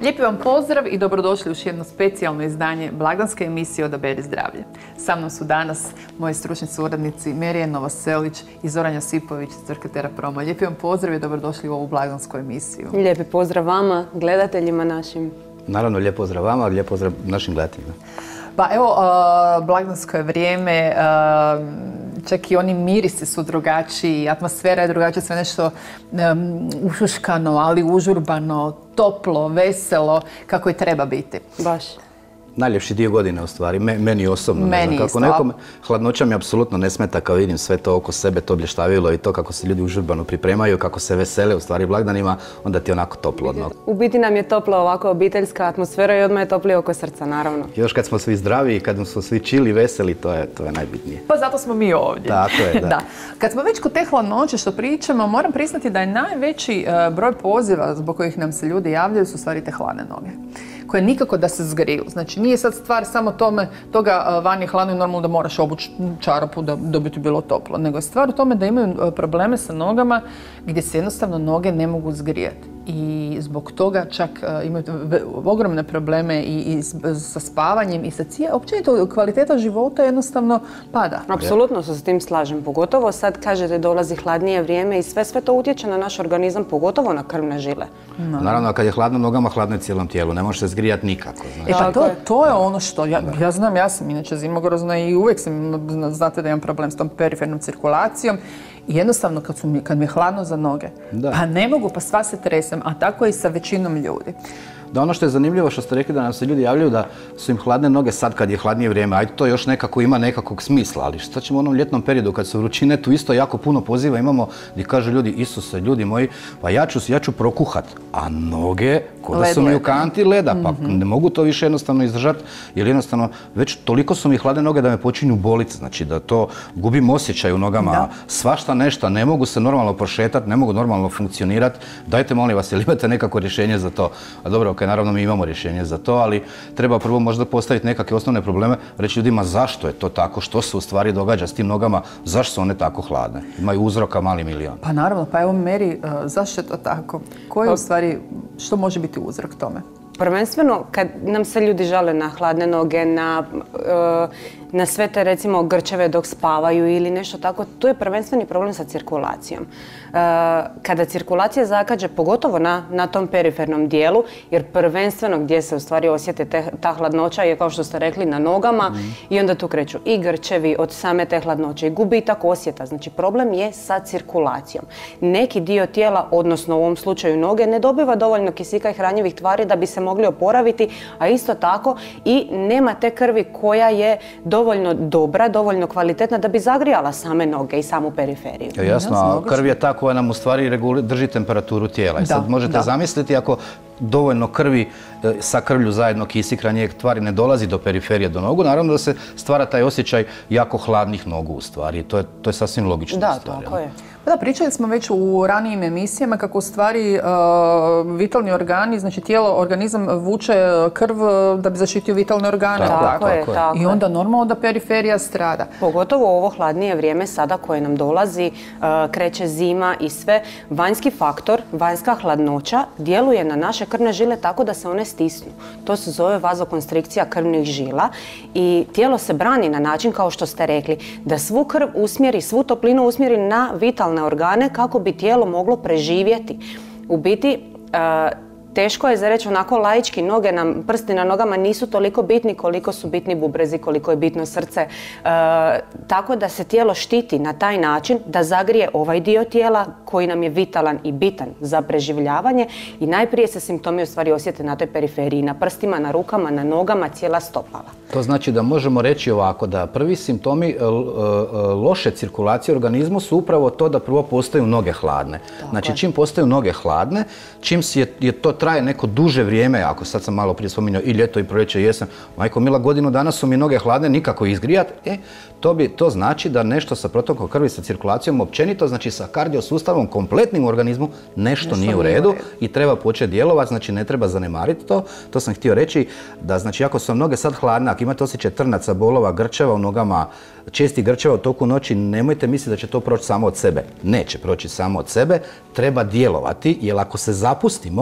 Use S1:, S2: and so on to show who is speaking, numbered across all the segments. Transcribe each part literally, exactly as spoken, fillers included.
S1: Lijepi vam pozdrav i dobrodošli u još jedno specijalno izdanje blagdanske emisije Odaberi zdravlje. Sa mnom su danas moji stručni suradnici Merije Novoselić i Zoran Josipović iz Crkve Terapromo. Lijepi vam pozdrav i dobrodošli u ovu blagdansku emisiju.
S2: Lijepi pozdrav vama, gledateljima našim.
S3: Naravno, lijep pozdrav vama, lijep pozdrav našim gledateljima.
S1: Pa evo, blagdansko je vrijeme, čak i oni mirisi su drugačiji, atmosfera je drugačija, sve nešto ušuškano, ali užurbano, toplo, veselo, kako i treba biti.
S2: Baš.
S3: Najljepši dio godine u stvari, meni osobno.
S1: Meni isto.
S3: Kako nekom hladnoća mi apsolutno ne smeta kao vidim sve to oko sebe, to blještavilo i to kako se ljudi užurbano pripremaju, kako se vesele u stvari blagdanima, onda ti je onako toplo od nogu.
S2: U biti nam je toplo ovako obiteljska atmosfera i odmah je toplije oko srca, naravno.
S3: Još kad smo svi zdravi i kad smo svi čili, veseli, to je, to je najbitnije.
S1: Pa zato smo mi ovdje.
S3: Tako je, da.
S1: Da. Kad smo već kod te hladnoće što pričamo, moram priznati da je najveći broj poziva zbog kojih nam se ljudi javljaju su u stvari te hladne noge, koje nikako da se zgriju. Znači, nije sad stvar samo tome, toga vani je hladno i normalno da moraš obući čarapu da, da bi ti bilo toplo, nego je stvar u tome da imaju probleme sa nogama gdje se jednostavno noge ne mogu zgrijati. I zbog toga čak uh, imaju ogromne probleme i, i sa spavanjem i sa cije. Općenito kvaliteta života jednostavno pada.
S2: Apsolutno se s tim slažem. Pogotovo sad kažete dolazi hladnije vrijeme i sve sve to utječe na naš organizam, pogotovo na krvne žile.
S3: No. Naravno, kad je hladno nogama, hladno je cijelom tijelu. Ne može se zgrijati nikako. Znači.
S1: E pa to, to je ono što, ja, ja znam, ja sam inače zimogrozna i uvijek sam, znate da imam problem s tom perifernom cirkulacijom. I jednostavno kad, su mi, kad mi je hladno za noge, da. Pa ne mogu, pa sva se tresem, a tako je i sa većinom ljudi.
S3: Da, ono što je zanimljivo što ste rekli da nam se ljudi javljaju da su im hladne noge sad kad je hladnije vrijeme, ajde to još nekako ima nekakvog smisla, ali što ćemo u onom ljetnom periodu kad su vrućine, tu isto jako puno poziva imamo gdje kažu ljudi, Isuse, ljudi moji, pa ja ću, ja ću prokuhat, a noge ko da su mi u kanti leda, pa mm-hmm. ne mogu to više jednostavno izdržati, jer jednostavno već toliko su mi hladne noge da me počinju boliti, znači da to gubim osjećaj u nogama, da. Svašta nešto, ne mogu se normalno prošetati, ne mogu normalno funkcionirati, dajte molim vas, jel imate nekako rješenje za to? A dobro, ok, naravno mi imamo rješenje za to, ali treba prvo možda postaviti nekakve osnovne probleme, reći ljudima zašto je to tako, što se u stvari događa s tim nogama, zašto su one tako hladne. Imaju uzroka mali milion.
S1: Pa naravno, pa evo Meri, zašto je to tako? Koji je u stvari, što može biti uzrok tome?
S2: Prvenstveno, kad nam se ljudi žale na hladne noge, na, na sve te recimo grčeve dok spavaju ili nešto tako, tu je prvenstveni problem sa cirkulacijom. Kada cirkulacija zakađe, pogotovo na, na tom perifernom dijelu, jer prvenstveno gdje se u stvari osjete te, ta hladnoća je, kao što ste rekli, na nogama mm. i onda tu kreću i grčevi od same te hladnoće i gubitak osjeta. Znači, problem je sa cirkulacijom. Neki dio tijela, odnosno u ovom slučaju noge, ne dobiva dovoljno kisika i hranjivih tvari da bi se mogli oporaviti, a isto tako i nema te krvi koja je dovoljno dobra, dovoljno kvalitetna da bi zagrijala same noge i samu periferiju.
S3: Ja, jasno, a krv je ta koja nam u stvari reguli, drži temperaturu tijela. I sad da, možete da. zamisliti ako dovoljno krvi sa krvlju zajedno kisik, hranjivih tvari ne dolazi do periferije, do nogu, naravno da se stvara taj osjećaj jako hladnih nogu u stvari. To je, to je sasvim logično.
S2: Da,
S3: stvari,
S2: tako je.
S1: Pa da, pričali smo već u ranijim emisijama kako u stvari uh, vitalni organi, znači tijelo, organizam vuče krv da bi zaštitio vitalne organe.
S2: Tako, tako je, tako
S1: I onda normalno da periferija strada.
S2: Pogotovo u ovo hladnije vrijeme sada koje nam dolazi, uh, kreće zima i sve, vanjski faktor, vanjska hladnoća djeluje na naše krvne žile tako da se one stisnu. To se zove vazokonstrikcija krvnih žila i tijelo se brani na način, kao što ste rekli, da svu krv usmjeri, svu toplinu usmjeri na vitalne organe kako bi tijelo moglo preživjeti. U biti, uh, teško je za reći onako laički, noge nam, prsti na nogama nisu toliko bitni koliko su bitni bubrezi, koliko je bitno srce. E, tako da se tijelo štiti na taj način da zagrije ovaj dio tijela koji nam je vitalan i bitan za preživljavanje i najprije se simptomi u stvari osjete na toj periferiji, na prstima, na rukama, na nogama, cijela stopala.
S3: To znači da možemo reći ovako da prvi simptomi loše cirkulacije u organizmu su upravo to da prvo postaju noge hladne. Tako znači je. Čim postaju noge hladne, čim je, je to traje neko duže vrijeme, ako sad sam malo prije spominjao i ljeto i proljeće i jesen, majko mila, godinu dana su mi noge hladne, nikako izgrijat, e, to, bi, to znači da nešto sa protokom krvi, sa cirkulacijom općenito, znači sa kardiosustavom, kompletnim organizmu, nešto, nešto nije u redu, u redu i treba početi djelovati, znači ne treba zanemariti to. To sam htio reći da, znači, ako su noge sad hladne, ako imate osjećaj trnaca, bolova, grčeva u nogama, česti grčeva u toku noći, nemojte misliti da će to proći samo od sebe. Neće proći samo od sebe, treba djelovati, jer ako se zapustimo, ako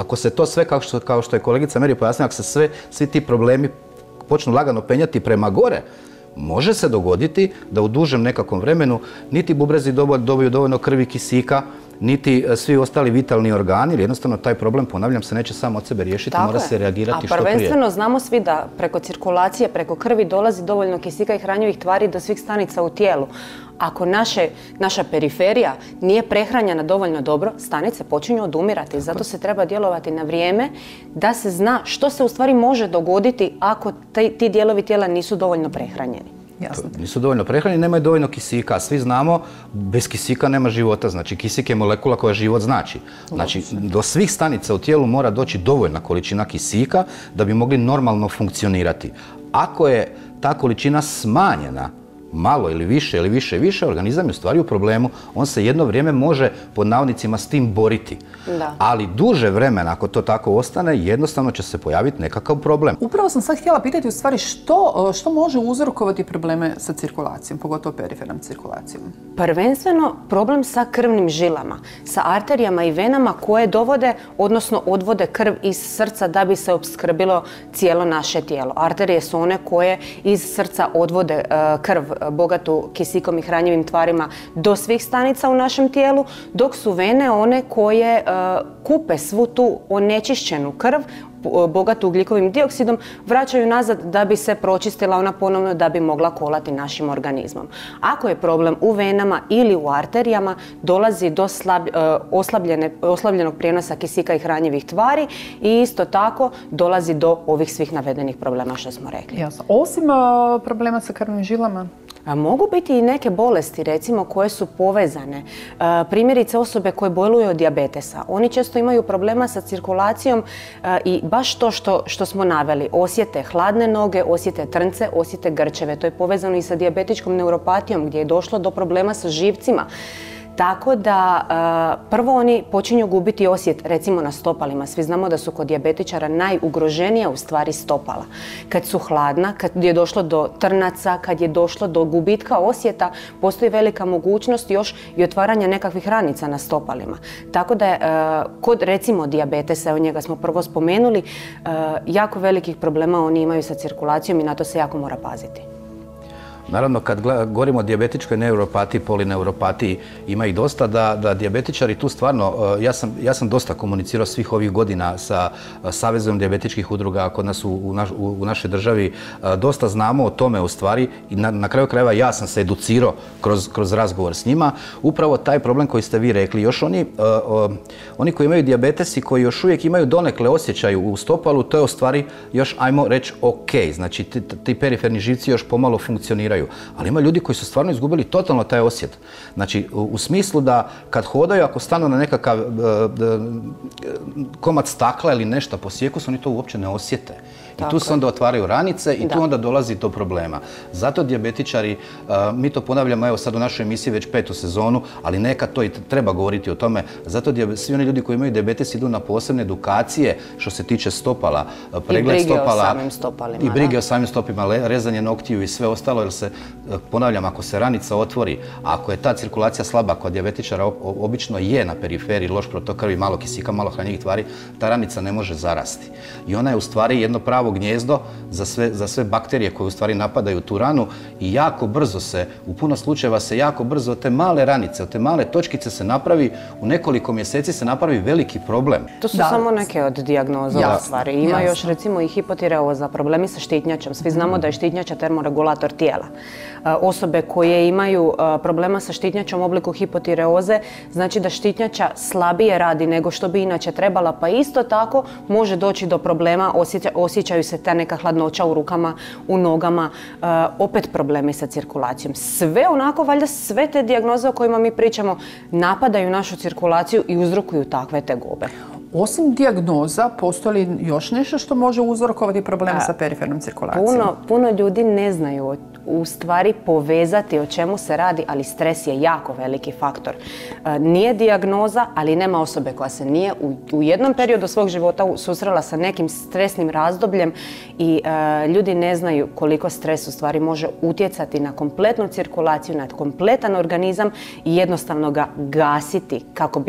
S3: Ako se to sve, kao što, kao što je kolegica Meri pojasnila, ako se sve, svi ti problemi počnu lagano penjati prema gore, može se dogoditi da u dužem nekakvom vremenu niti bubrezi dobiju dovoljno krvi, kisika, niti svi ostali vitalni organi, jer jednostavno taj problem, ponavljam se, neće samo od sebe riješiti,
S2: Tako
S3: mora
S2: je.
S3: se reagirati što prije.
S2: A prvenstveno znamo svi da preko cirkulacije, preko krvi dolazi dovoljno kisika i hranjivih tvari do svih stanica u tijelu. Ako naše, naša periferija nije prehranjena dovoljno dobro, stanice počinju odumirati. Zato se treba djelovati na vrijeme da se zna što se u stvari može dogoditi ako ti, ti dijelovi tijela nisu dovoljno prehranjeni.
S1: Jasno.
S3: Nisu dovoljno prehranjeni, nemaju dovoljno kisika. Svi znamo, bez kisika nema života. Znači, kisik je molekula koja život znači. Znači, do svih stanica u tijelu mora doći dovoljna količina kisika da bi mogli normalno funkcionirati. Ako je ta količina smanjena, malo ili više ili više više, organizam je u stvari u problemu. On se jedno vrijeme može pod navodnicima s tim boriti.
S2: Da.
S3: Ali duže vremena, ako to tako ostane, jednostavno će se pojaviti nekakav problem.
S1: Upravo sam sad htjela pitati u stvari što, što može uzrokovati probleme sa cirkulacijom, pogotovo perifernom cirkulacijom.
S2: Prvenstveno problem sa krvnim žilama, sa arterijama i venama koje dovode, odnosno odvode krv iz srca da bi se opskrbilo cijelo naše tijelo. Arterije su one koje iz srca odvode uh, krv bogatu kisikom i hranjivim tvarima do svih stanica u našem tijelu, dok su vene one koje uh, kupe svu tu onečišćenu krv bogatu ugljikovim dioksidom, vraćaju nazad da bi se pročistila ona ponovno, da bi mogla kolati našim organizmom. Ako je problem u venama ili u arterijama, dolazi do slab, oslabljene, oslabljenog prijenosa kisika i hranjivih tvari i isto tako dolazi do ovih svih navedenih problema što smo rekli.
S1: Jasno. Osim uh, problema sa krvnim žilama?
S2: A mogu biti i neke bolesti, recimo, koje su povezane. E, primjerice osobe koje boluju od dijabetesa. Oni često imaju problema sa cirkulacijom e, i baš to što, što smo naveli. Osjete hladne noge, osjete trnce, osjete grčeve. To je povezano i sa dijabetičkom neuropatijom gdje je došlo do problema sa živcima. Tako da prvo oni počinju gubiti osjet recimo na stopalima. Svi znamo da su kod dijabetičara najugroženija u stvari stopala. Kad su hladna, kad je došlo do trnaca, kad je došlo do gubitka osjeta, postoji velika mogućnost još i otvaranja nekakvih ranica na stopalima. Tako da je kod recimo dijabetesa, evo njega smo prvo spomenuli, jako velikih problema oni imaju sa cirkulacijom i na to se jako mora paziti.
S3: Naravno, kad govorimo o dijabetičkoj neuropatiji, polineuropatiji, ima ih dosta, da, da dijabetičari tu stvarno, ja sam, ja sam dosta komunicirao svih ovih godina sa Savezom dijabetičkih udruga kod nas u, u, naš, u, u našoj državi, dosta znamo o tome u stvari i na, na kraju krajeva ja sam se educirao kroz, kroz razgovor s njima. Upravo taj problem koji ste vi rekli, još oni, uh, uh, oni koji imaju dijabetes i koji još uvijek imaju donekle osjećaju u stopalu, to je u stvari još, ajmo reći, ok, znači ti, ti periferni živci još pomalo funkcioniraju. Ali ima ljudi koji su stvarno izgubili totalno taj osjet. Znači, u, u smislu da kad hodaju, ako stanu na nekakav uh, komad stakla ili nešto posjeku, oni to uopće ne osjete. I
S2: Tako
S3: tu se onda otvaraju ranice i
S2: da.
S3: tu onda dolazi do problema. Zato dijabetičari, uh, mi to ponavljamo evo sad u našoj emisiji već petu sezonu, ali nekad to i treba govoriti o tome. Zato svi oni ljudi koji imaju dijabetes idu na posebne edukacije što se tiče stopala, pregled stopala i brige o samim stopima, rezanje noktiju i sve ostalo, jer se, ponavljam, ako se ranica otvori, ako je ta cirkulacija slaba kod dijabetičara, obično je na periferiji loš protok krvi, malo kisika, malo hranjivih tvari, ta ranica ne može zarasti. I ona je u stvari jedno pravo gnijezdo za sve, za sve bakterije koje u stvari napadaju tu ranu i jako brzo se, u puno slučajeva se jako brzo od te male ranice, od te male točkice se napravi, u nekoliko mjeseci se napravi veliki problem.
S2: To su
S1: da.
S2: samo neke od dijagnoza ja. stvari. Ima Jasno. još recimo i hipotireoza, problemi sa štitnjačom. Svi znamo mm. da je štitnjača termoregulator tijela. Osobe koje imaju problema sa štitnjačom u obliku hipotireoze, znači da štitnjača slabije radi nego što bi inače trebala, pa isto tako može doći do problema, osjeća, osjećaju se ta neka hladnoća u rukama, u nogama, uh, opet problemi sa cirkulacijom. Sve onako, valjda sve te dijagnoze o kojima mi pričamo napadaju našu cirkulaciju i uzrokuju takve tegobe.
S1: Osim dijagnoza, postoji li još nešto što može uzrokovati probleme sa perifernom cirkulacijom?
S2: Puno, puno ljudi ne znaju u stvari povezati o čemu se radi, ali stres je jako veliki faktor. E, nije dijagnoza, ali nema osobe koja se nije u, u jednom periodu svog života susrela sa nekim stresnim razdobljem i e, ljudi ne znaju koliko stres u stvari može utjecati na kompletnu cirkulaciju, na kompletan organizam i jednostavno ga gasiti kako bi ja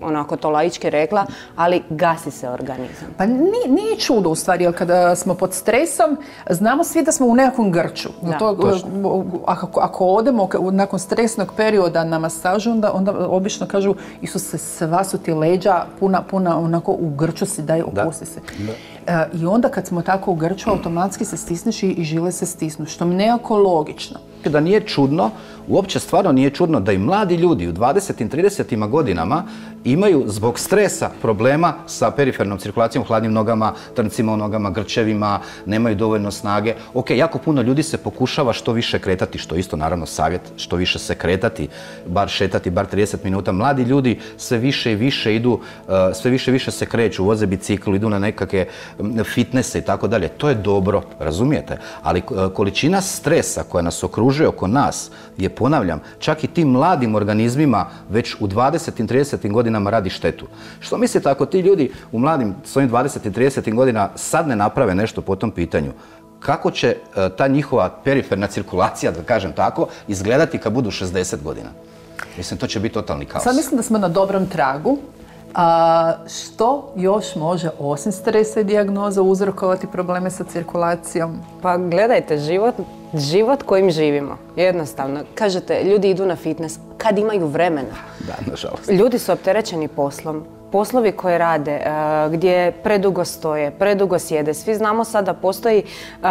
S2: onako to laički rekla, ali gasi se organizam.
S1: Pa nije, nije čudo u stvari, jer kada smo pod stresom, znamo svi da smo u nekakvom grču.
S2: Da,
S1: to, ako, ako odemo nakon stresnog perioda na masažu, onda, onda obično kažu, Isuse, sva su ti leđa puna, puna onako u grču si, daj opusti se. Da. E, I onda kad smo tako u grču, automatski se stisneš i žile se stisnu, što mi nekako logično.
S3: Da nije čudno, uopće stvarno nije čudno da i mladi ljudi u dvadesetim, tridesetim godinama imaju zbog stresa problema sa perifernom cirkulacijom, hladnim nogama, trncima u nogama, grčevima, nemaju dovoljno snage. Ok, jako puno ljudi se pokušava što više kretati, što isto naravno savjet, što više se kretati, bar šetati, bar trideset minuta. Mladi ljudi sve više i više idu, sve više i više se kreću, voze bicikl, idu na nekakve fitnesse i tako dalje. To je dobro, razumijete? Ali količina stresa koja nas okružuje oko nas je, ponavljam, čak i tim mladim organizmima već u dvadesetim, tridesetim godinama radi štetu. Što mislite ako ti ljudi u mladim svojim dvadesetim, tridesetim godina sad ne naprave nešto po tom pitanju? Kako će ta njihova periferna cirkulacija, da kažem tako, izgledati kad budu šezdeset godina? Mislim, to će biti totalni kaos.
S1: Sad mislim da smo na dobrom tragu. A što još može, osim stresa i dijagnoza, uzrokovati probleme sa cirkulacijom?
S2: Pa gledajte, život, život kojim živimo, jednostavno. Kažete, ljudi idu na fitness kad imaju vremena.
S3: Da, nažalost.
S2: Ljudi su opterećeni poslom. Poslovi koje rade, uh, gdje predugo stoje, predugo sjede. Svi znamo sad da postoji uh,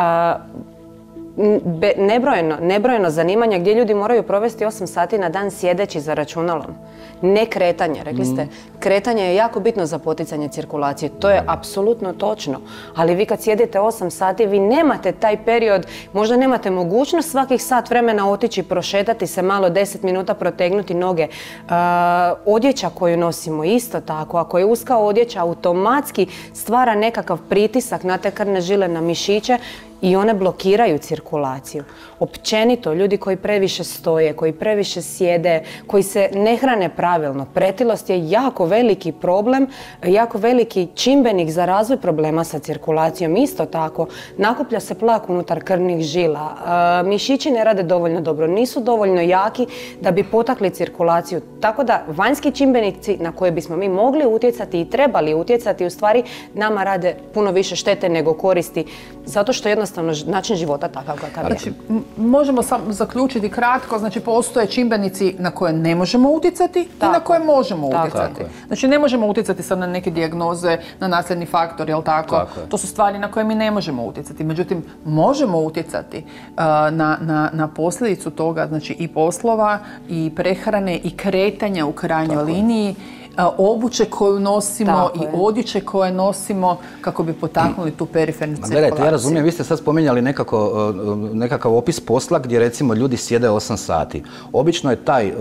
S2: Be, nebrojeno, nebrojeno zanimanja gdje ljudi moraju provesti osam sati na dan sjedeći za računalom. Ne kretanje, rekli ste, kretanje je jako bitno za poticanje cirkulacije. To je apsolutno točno. Ali vi kad sjedite osam sati, vi nemate taj period, možda nemate mogućnost svakih sat vremena otići, prošetati se malo, deset minuta, protegnuti noge. Uh, odjeća koju nosimo isto tako, ako je uska odjeća, automatski stvara nekakav pritisak na te krvne žile, na mišiće, i one blokiraju cirkulaciju. Općenito, ljudi koji previše stoje, koji previše sjede, koji se ne hrane pravilno, pretilost je jako veliki problem, jako veliki čimbenik za razvoj problema sa cirkulacijom. Isto tako, nakuplja se plak unutar krvnih žila, mišići ne rade dovoljno dobro, nisu dovoljno jaki da bi potakli cirkulaciju. Tako da vanjski čimbenici na koje bismo mi mogli utjecati i trebali utjecati, u stvari nama rade puno više štete nego koristi, zato što jednostavno način života takav kakav je.
S1: Znači, možemo samo zaključiti kratko, znači postoje čimbenici na koje ne možemo utjecati i na koje možemo utjecati. Znači ne možemo utjecati sad na neke dijagnoze, na nasljedni faktor, jel tako?
S3: Tako je.
S1: To su stvari na koje mi ne možemo utjecati. Međutim, možemo utjecati uh, na, na, na posljedicu toga, znači i poslova, i prehrane, i kretanja u krajnjoj tako liniji. Je. Obuće koju nosimo tako i je. Odjeće koje nosimo kako bi potaknuli tu perifernu cirkulaciju.
S3: Gledajte, ja razumijem, vi ste sad spominjali nekako, nekakav opis posla gdje recimo ljudi sjede osam sati. Obično je taj,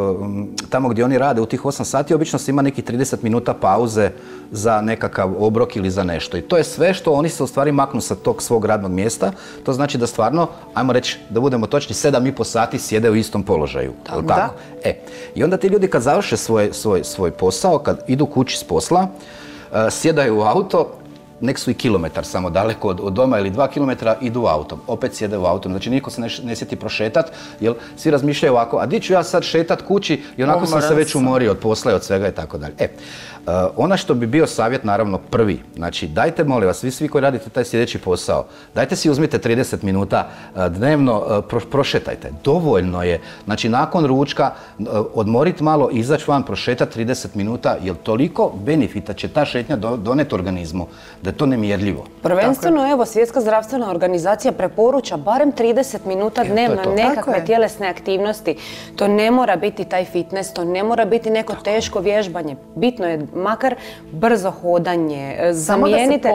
S3: tamo gdje oni rade u tih osam sati, obično se ima nekih trideset minuta pauze za nekakav obrok ili za nešto. I to je sve što oni se u stvari maknu sa tog svog radnog mjesta. To znači da stvarno, ajmo reći da budemo točni, sedam i po sati sjede u istom položaju.
S1: Tako,
S3: tako?
S1: da.
S3: E, i onda ti ljudi kad završe svoj, svoj, svoj posao, kad idu kući s posla, uh, sjedaju u auto, nek su i kilometar samo daleko od, od doma ili dva kilometra, idu autom. Opet sjede u autom. Znači niko se ne, ne sjeti prošetat, jer svi razmišljaju ovako, a di ću ja sad šetat kući i onako Umoran sam se već umorio od posla i od svega i tako dalje. E, uh, ona što bi bio savjet, naravno, prvi, znači dajte, molim vas, vi svi koji radite taj sljedeći posao, dajte si uzmite trideset minuta uh, dnevno, uh, pro, prošetajte. Dovoljno je, znači nakon ručka uh, odmorit malo, izaći van, prošetat trideset minuta, jer toliko benefita će ta šetnja do, doneti organizmu da je to nemjerljivo.
S2: Prvenstveno, evo, Svjetska zdravstvena organizacija preporuča barem trideset minuta dnevno to to. nekakve tjelesne aktivnosti. To ne mora biti taj fitness, to ne mora biti neko tako. teško vježbanje. Bitno je makar brzo hodanje, zamijenite,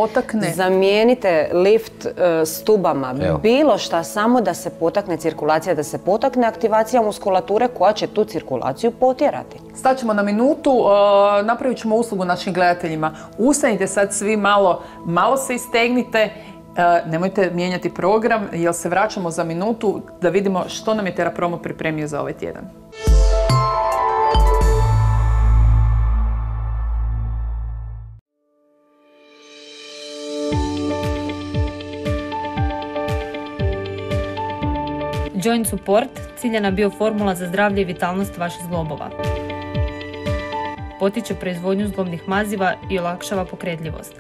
S2: zamijenite lift uh, stubama, evo. bilo šta, samo da se potakne cirkulacija, da se potakne aktivacija muskulature koja će tu cirkulaciju potjerati.
S1: Staćemo na minutu, uh, napravit ćemo uslugu našim gledateljima. Ustanite sad svi malo, malo se istegnite, uh, nemojte mijenjati program jer se vraćamo za minutu da vidimo što nam je Terapromo pripremio za ovaj tjedan.
S4: Joint Support, ciljana bioformula za zdravlje i vitalnost vaših zglobova. potiče proizvodnju zglobnih maziva i olakšava pokretljivost.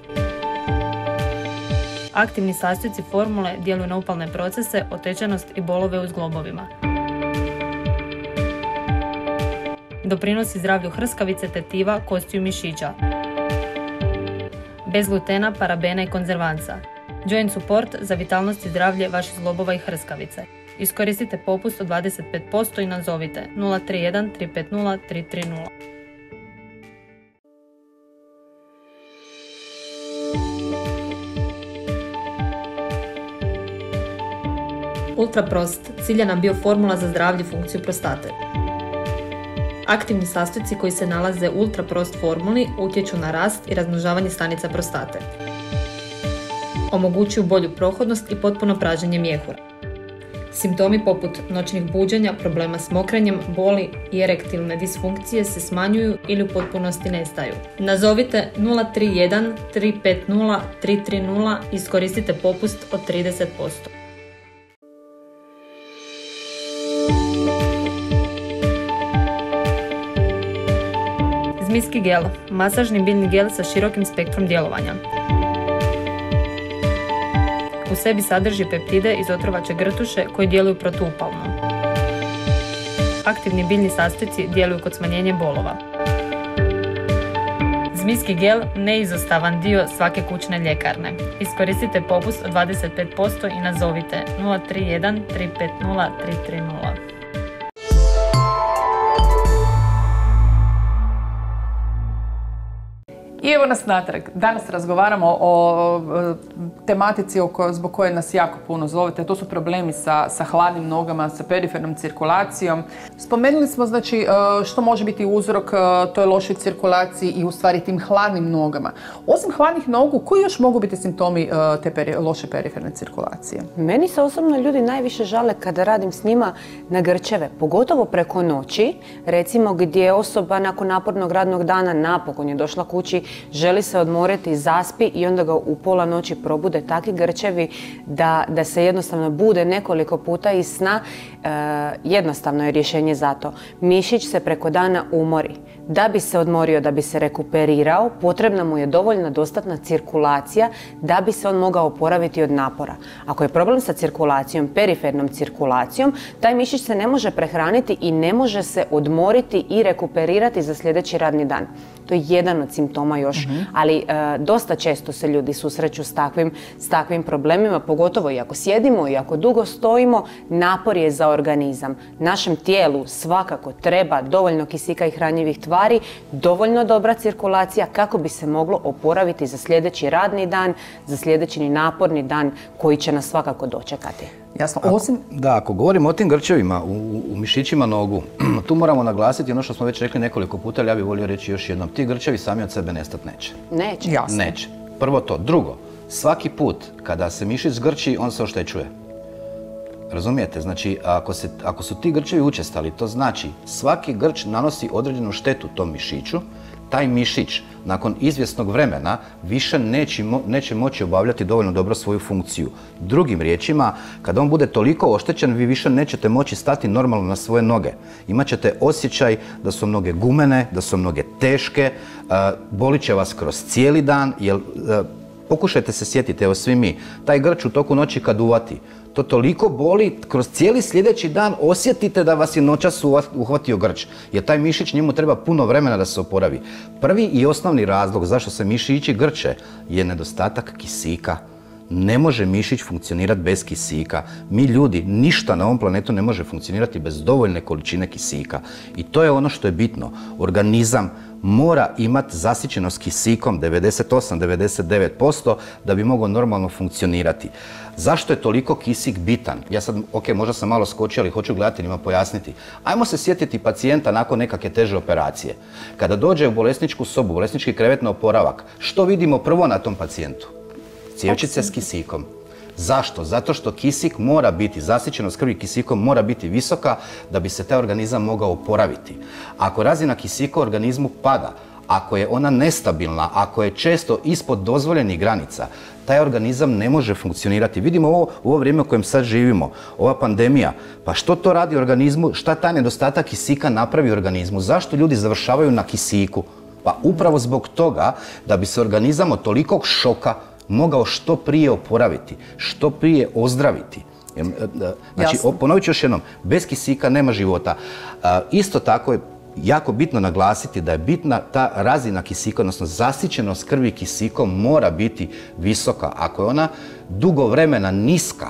S4: Aktivni sastojci formule djeluju na upalne procese, otečenost i bolove u zglobovima. Doprinosi zdravlju hrskavice, tetiva, kostiju i mišića. Bez glutena, parabena i konzervansa. Joint support za vitalnost i zdravlje vaših zglobova i hrskavice. Iskoristite popust od dvadeset pet posto i nazovite nula tri jedan tri pet nula tri tri nula. Ultraprost, ciljana bioformula za zdravlje i funkciju prostate. Aktivni sastojci koji se nalaze u ultraprost formuli utječu na rast i razmnožavanje stanica prostate. Omogućuju bolju prohodnost i potpuno praženje mjehura. Simptomi poput noćnih buđenja, problema s mokrenjem, boli i erektilne disfunkcije se smanjuju ili u potpunosti nestaju. Nazovite nula tri jedan tri pet nula tri tri nula i iskoristite popust od trideset posto. Zmijski gel, masažni biljni gel sa širokim spektrom djelovanja. U sebi sadrži peptide iz otrovače grtuše koji djeluju protuupalno. Aktivni biljni sastojci djeluju kod smanjenja bolova. Zmijski gel neizostavan dio svake kućne ljekarne. Iskoristite popust od dvadeset pet posto i nazovite nula tri jedan tri pet nula tri tri nula.
S1: I evo nas natrag. Danas razgovaramo o tematici zbog koje nas jako puno zovete. To su problemi sa, sa hladnim nogama, sa perifernom cirkulacijom. Spomenuli smo znači, što može biti uzrok toj lošoj cirkulaciji i u stvari tim hladnim nogama. Osim hladnih nogu, koji još mogu biti simptomi te peri, loše periferne cirkulacije?
S2: Meni se osobno ljudi najviše žale kada radim s njima na grčeve, pogotovo preko noći, recimo gdje osoba nakon napornog radnog dana napokon je došla kući, želi se odmoriti, zaspi i onda ga u pola noći probude takvi grčevi da, da se jednostavno bude nekoliko puta iz sna. E, jednostavno je rješenje za to. Mišić se preko dana umori. Da bi se odmorio, da bi se rekuperirao, potrebna mu je dovoljna dostatna cirkulacija da bi se on mogao oporaviti od napora. Ako je problem sa cirkulacijom, perifernom cirkulacijom, taj mišić se ne može prehraniti i ne može se odmoriti i rekuperirati za sljedeći radni dan. To je jedan od simptoma još, mm-hmm. ali e, dosta često se ljudi susreću s takvim, s takvim problemima, pogotovo i ako sjedimo i ako dugo stojimo, napor je za organizam. Našem tijelu svakako treba dovoljno kisika i hranjivih tvari, dovoljno dobra cirkulacija kako bi se moglo oporaviti za sljedeći radni dan, za sljedeći naporni dan koji će nas svakako dočekati.
S1: Jasno, osim...
S3: Ako, da, ako govorimo o tim grčevima u, u mišićima nogu, tu moramo naglasiti ono što smo već rekli nekoliko puta, ali ja bih volio reći još jednom. Ti grčevi sami od sebe nestat neće.
S2: Neće.
S1: Jasno.
S3: Neće. Prvo to. Drugo, svaki put kada se mišić zgrči, on se oštećuje. Razumijete? Znači, ako, se, ako su ti grčevi učestali, to znači svaki grč nanosi određenu štetu tom mišiću. Taj mišić nakon izvjesnog vremena više neće, mo neće moći obavljati dovoljno dobro svoju funkciju. Drugim riječima, kada on bude toliko oštećen, vi više nećete moći stati normalno na svoje noge. Imaćete osjećaj da su noge gumene, da su noge teške, uh, bolit će vas kroz cijeli dan, jer uh, pokušajte se sjetiti, evo svi mi, taj grč u toku noći kad uvati, to toliko boli, kroz cijeli sljedeći dan osjetite da vas je noćas uhvatio grč, jer taj mišić njemu treba puno vremena da se oporavi. Prvi i osnovni razlog zašto se mišići grče je nedostatak kisika. Ne može mišić funkcionirati bez kisika. Mi ljudi, ništa na ovom planetu ne može funkcionirati bez dovoljne količine kisika. I to je ono što je bitno. Organizam mora imati zasićenost kisikom devedeset osam do devedeset devet posto da bi mogao normalno funkcionirati. Zašto je toliko kisik bitan? Ja sad, ok, možda sam malo skočio, ali hoću gledateljima pojasniti. Ajmo se sjetiti pacijenta nakon nekakve teže operacije. Kada dođe u bolesničku sobu, bolesnički krevet na oporavak, što vidimo prvo na tom pacijentu? Cjevčice s kisikom. Zašto? Zato što kisik mora biti, zasićenost krvi kisikom mora biti visoka da bi se taj organizam mogao oporaviti. Ako razina kisika u organizmu pada, ako je ona nestabilna, ako je često ispod dozvoljenih granica, taj organizam ne može funkcionirati. Vidimo ovo u ovo vrijeme u kojem sad živimo, ova pandemija. Pa što to radi organizmu? Šta taj nedostatak kisika napravi organizmu? Zašto ljudi završavaju na kisiku? Pa upravo zbog toga da bi se organizam od tolikog šoka mogao što prije oporaviti, što prije ozdraviti. Znači, ponovit ću još jednom, bez kisika nema života. Isto tako je jako bitno naglasiti da je bitna ta razina kisika, odnosno zasićenost krvi kisikom mora biti visoka. Ako je ona dugo vremena niska,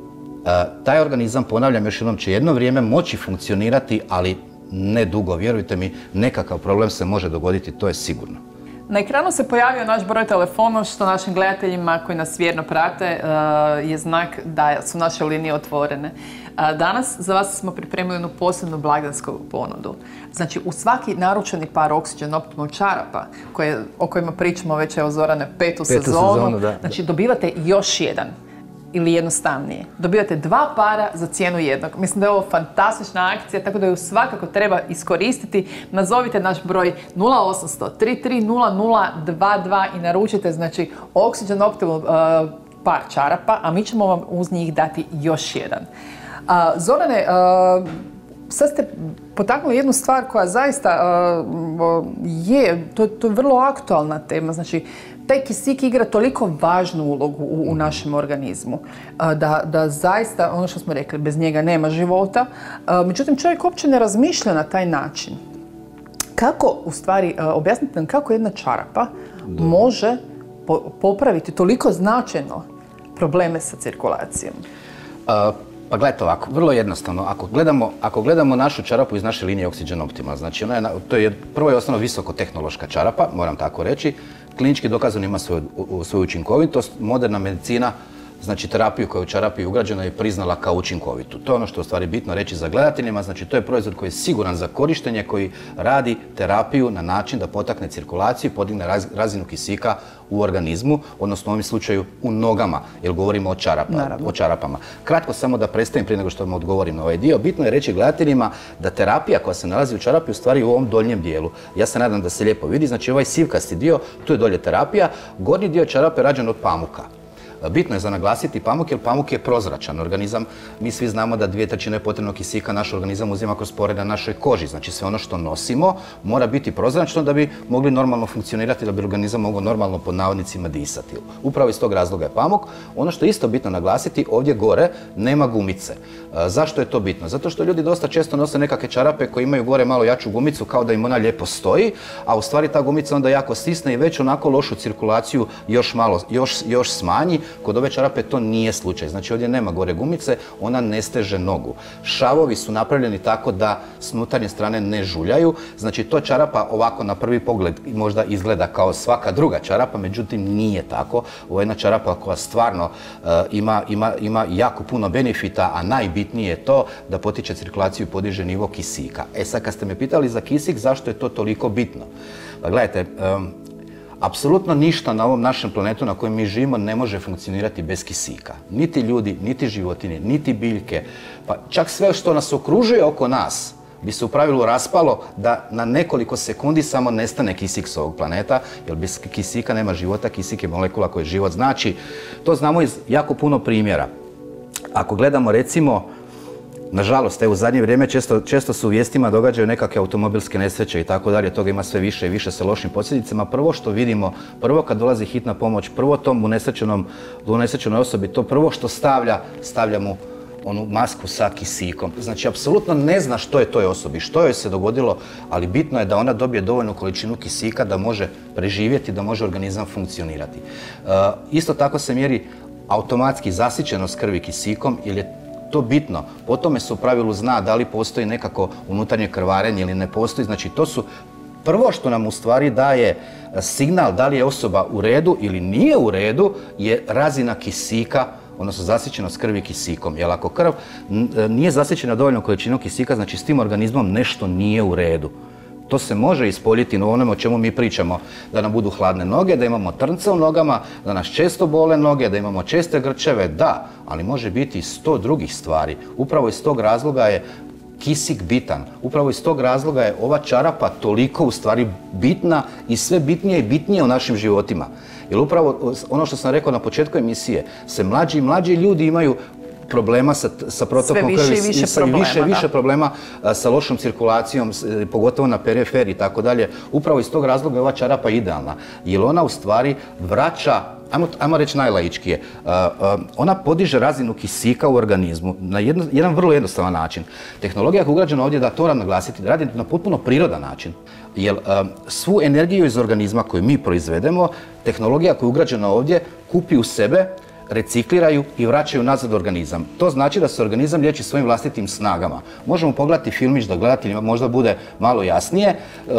S3: taj organizam, ponavljam još jednom, će jedno vrijeme moći funkcionirati, ali ne dugo. Vjerujte mi, nekakav problem se može dogoditi, to je sigurno.
S1: Na ekranu se pojavio naš broj telefona, što našim gledateljima koji nas vjerno prate je znak da su naše linije otvorene. Danas za vas smo pripremili jednu posebnu blagdansku ponudu. Znači, u svaki naručeni par Oxygen Optimal čarapa, o kojima pričamo već, evo Zorane, petu sezonu, znači dobivate još jedan. Ili jednostavnije. Dobivate dva para za cijenu jednog. Mislim da je ovo fantastična akcija, tako da ju svakako treba iskoristiti. Nazovite naš broj nula osam nula nula tri tri nula nula dva dva i naručite, znači, Oxygen Optimal uh, par čarapa, a mi ćemo vam uz njih dati još jedan. Uh, Zorane, uh, sad ste potaknuli jednu stvar koja zaista uh, je, to, to je vrlo aktualna tema, znači, taj kisik igra toliko važnu ulogu u, u našem organizmu da, da zaista, ono što smo rekli, bez njega nema života. Međutim, čovjek uopće ne razmišlja na taj način. Kako, u stvari, objasnite nam kako jedna čarapa da. može po, popraviti toliko značajno probleme sa cirkulacijom?
S3: Uh. Pa gledajte ovako, vrlo jednostavno, ako gledamo, ako gledamo našu čarapu iz naše linije Oxygen Optimal, znači ona je, to je prvo i osnovno visokotehnološka čarapa, moram tako reći, klinički dokazano ima svoju, svoju učinkovitost, moderna medicina, znači terapiju koja je u čarapi ugrađena je priznala kao učinkovitu. To je ono što je u stvari bitno reći za gledateljima, znači to je proizvod koji je siguran za korištenje, koji radi terapiju na način da potakne cirkulaciju i podigne raz, razinu kisika u organizmu, odnosno u ovom slučaju u nogama, jer govorimo o, čarapa, o čarapama. Kratko samo da predstavim prije nego što vam odgovorim na ovaj dio, bitno je reći gledateljima da terapija koja se nalazi u čarapi u stvari u ovom donjem dijelu. Ja se nadam da se lijepo vidi, znači ovaj sivkasti dio, tu je dolje terapija, gornji dio čarape je rađen od pamuka. Bitno je za naglasiti pamuk, jer pamuk je prozračan organizam. Mi svi znamo da dvije trećine potrebnog kisika naš organizam uzima kroz pore na našoj koži. Znači sve ono što nosimo mora biti prozračno da bi mogli normalno funkcionirati, da bi organizam mogao normalno pod navodnicima disati. Upravo iz tog razloga je pamuk. Ono što je isto bitno naglasiti, ovdje gore nema gumice. Zašto je to bitno? Zato što ljudi dosta često nose nekakve čarape koje imaju gore malo jaču gumicu kao da im ona lijepo stoji, a u stvari ta gumica onda jako stisne i već onako lošu cirkulaciju još malo, još, još smanji. Kod ove čarape to nije slučaj. Znači ovdje nema gore gumice, ona ne steže nogu. Šavovi su napravljeni tako da s unutarnje strane ne žuljaju. Znači to čarapa ovako na prvi pogled možda izgleda kao svaka druga čarapa, međutim nije tako. Ovo je jedna čarapa koja stvarno uh, ima, ima, ima jako puno benefita, a najbitnije je to da potiče cirkulaciju i podiže nivo kisika. E sad kad ste me pitali za kisik, zašto je to toliko bitno? Pa gledajte, um, apsolutno ništa na ovom našem planetu na kojem mi živimo ne može funkcionirati bez kisika. Niti ljudi, niti životinje, niti biljke, pa čak sve što nas okružuje oko nas bi se u pravilu raspalo da na nekoliko sekundi samo nestane kisik s ovog planeta, jer bez kisika nema života, kisik je molekula koja život znači. To znamo iz jako puno primjera. Ako gledamo recimo, nažalost, evo u zadnje vrijeme često, često se u vijestima događaju nekakve automobilske nesreće i tako dalje, toga ima sve više i više sa lošim posljedicama. Prvo što vidimo, prvo kad dolazi hitna pomoć, prvo tom unesrećenom, unesrećenoj osobi, to prvo što stavlja, stavlja mu onu masku sa kisikom. Znači, apsolutno ne zna što je toj osobi, što joj se dogodilo, ali bitno je da ona dobije dovoljnu količinu kisika da može preživjeti, da može organizam funkcionirati. Uh, isto tako se mjeri automatski zasićenost krvi kisikom, jer je to bitno. Po tome se u pravilu zna da li postoji nekako unutarnje krvarenje ili ne postoji. Znači, to su prvo što nam u stvari daje signal da li je osoba u redu ili nije u redu, je razina kisika, odnosno zasićenost krvi kisikom. Jer ako krv nije zasićena dovoljno količinom kisika, znači s tim organizmom nešto nije u redu. To se može ispoljiti na onome o čemu mi pričamo, da nam budu hladne noge, da imamo trnce u nogama, da nas često bole noge, da imamo česte grčeve, da, ali može biti i sto drugih stvari. Upravo iz tog razloga je kisik bitan. Upravo iz tog razloga je ova čarapa toliko u stvari bitna i sve bitnije i bitnije u našim životima. Jer upravo ono što sam rekao na početku emisije, se mlađi i mlađi ljudi imaju problema sa, sa protokom krvi.
S1: Sve više i više problema.
S3: Više, više problema sa lošom cirkulacijom, pogotovo na periferiji i tako dalje. Upravo iz tog razloga je ova čarapa idealna. Jer ona u stvari vraća, ajmo, ajmo reći najlaičkije, uh, uh, ona podiže razinu kisika u organizmu na jedno, jedan vrlo jednostavan način. Tehnologija koja je ugrađena ovdje, da to moram naglasiti, radi na potpuno prirodan način. Jer uh, svu energiju iz organizma koju mi proizvedemo, tehnologija koja je ugrađena ovdje kupi u sebe, recikliraju i vraćaju nazad u organizam. To znači da se organizam liječi svojim vlastitim snagama. Možemo pogledati filmić da gledateljima možda bude malo jasnije.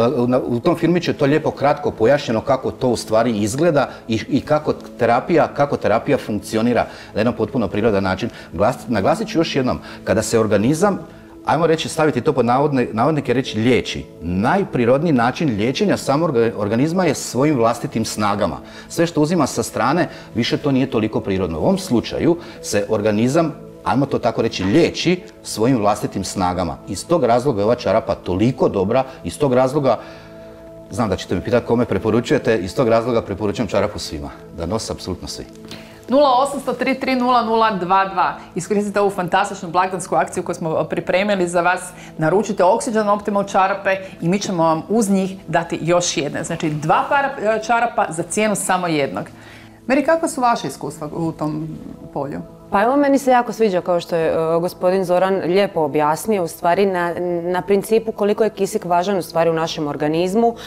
S3: U tom filmiću je to lijepo kratko pojašnjeno kako to u stvari izgleda i, i kako terapija, kako terapija funkcionira na jedan potpuno prirodan način. Glas, naglasit ću još jednom, kada se organizam, ajmo reći, staviti to pod navodne, navodnike, reći liječi. Najprirodniji način liječenja samog organizma je svojim vlastitim snagama. Sve što uzima sa strane, više to nije toliko prirodno. U ovom slučaju se organizam, ajmo to tako reći, liječi svojim vlastitim snagama. Iz tog razloga je ova čarapa toliko dobra, iz tog razloga, znam da ćete mi pitati kome preporučujete, iz tog razloga preporučujem čarapu svima, da nose apsolutno svi.
S1: nula osam tri tri nula nula dva dva. Iskoristite ovu fantastičnu blagdansku akciju koju smo pripremili za vas. Naručite Oxygen Optimal čarape i mi ćemo vam uz njih dati još jedne. Znači dva para čarapa za cijenu samo jednog. Meri, kakva su vaše iskustva u tom polju?
S2: Pa evo, meni se jako sviđa, kao što je uh, gospodin Zoran lijepo objasnio, u stvari na, na principu koliko je kisik važan u stvari u našem organizmu. Uh,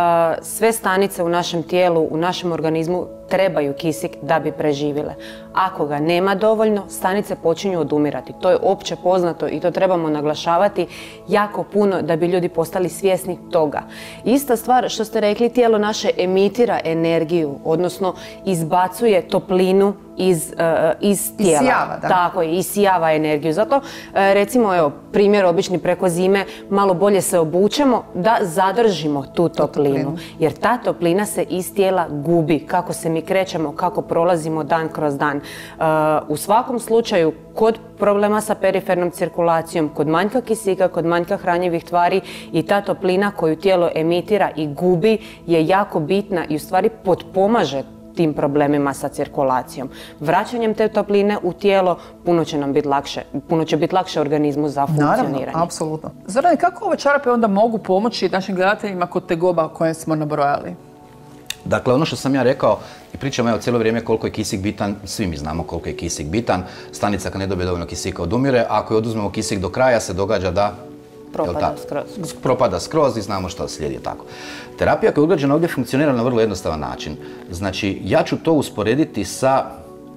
S2: sve stanice u našem tijelu, u našem organizmu trebaju kisik da bi preživjele. Ako ga nema dovoljno, stanice počinju odumirati. To je opće poznato i to trebamo naglašavati jako puno da bi ljudi postali svjesni toga. Ista stvar što ste rekli, tijelo naše emitira energiju, odnosno izbacuje toplinu iz, uh, iz tijela.
S1: Isijava, da.
S2: Tako je, isijava energiju. Zato, uh, recimo, evo, primjer obični, preko zime malo bolje se obučemo da zadržimo tu toplinu. toplinu. Jer ta toplina se iz tijela gubi kako se mi krećemo, kako prolazimo dan kroz dan. Uh, u svakom slučaju, kod problema sa perifernom cirkulacijom, kod manjka kisika, kod manjka hranjivih tvari i ta toplina koju tijelo emitira i gubi je jako bitna i u stvari potpomaže tim problemima sa cirkulacijom. Vraćanjem te topline u tijelo puno će nam biti lakše, puno će biti lakše organizmu za funkcioniranje.
S1: Naravno, apsolutno. Zorane, kako ove čarape onda mogu pomoći našim gledateljima kod tegoba koje smo nabrojali?
S3: Dakle, ono što sam ja rekao i pričamo evo cijelo vrijeme koliko je kisik bitan, svi mi znamo koliko je kisik bitan. Stanica kad ne dobije dovoljno kisika odumire, ako je oduzmemo kisik do kraja se događa da
S2: propada skroz.
S3: Propada skroz i znamo što slijedi tako. Terapija koja je ugrađena ovdje funkcionira na vrlo jednostavan način. Znači, ja ću to usporediti sa,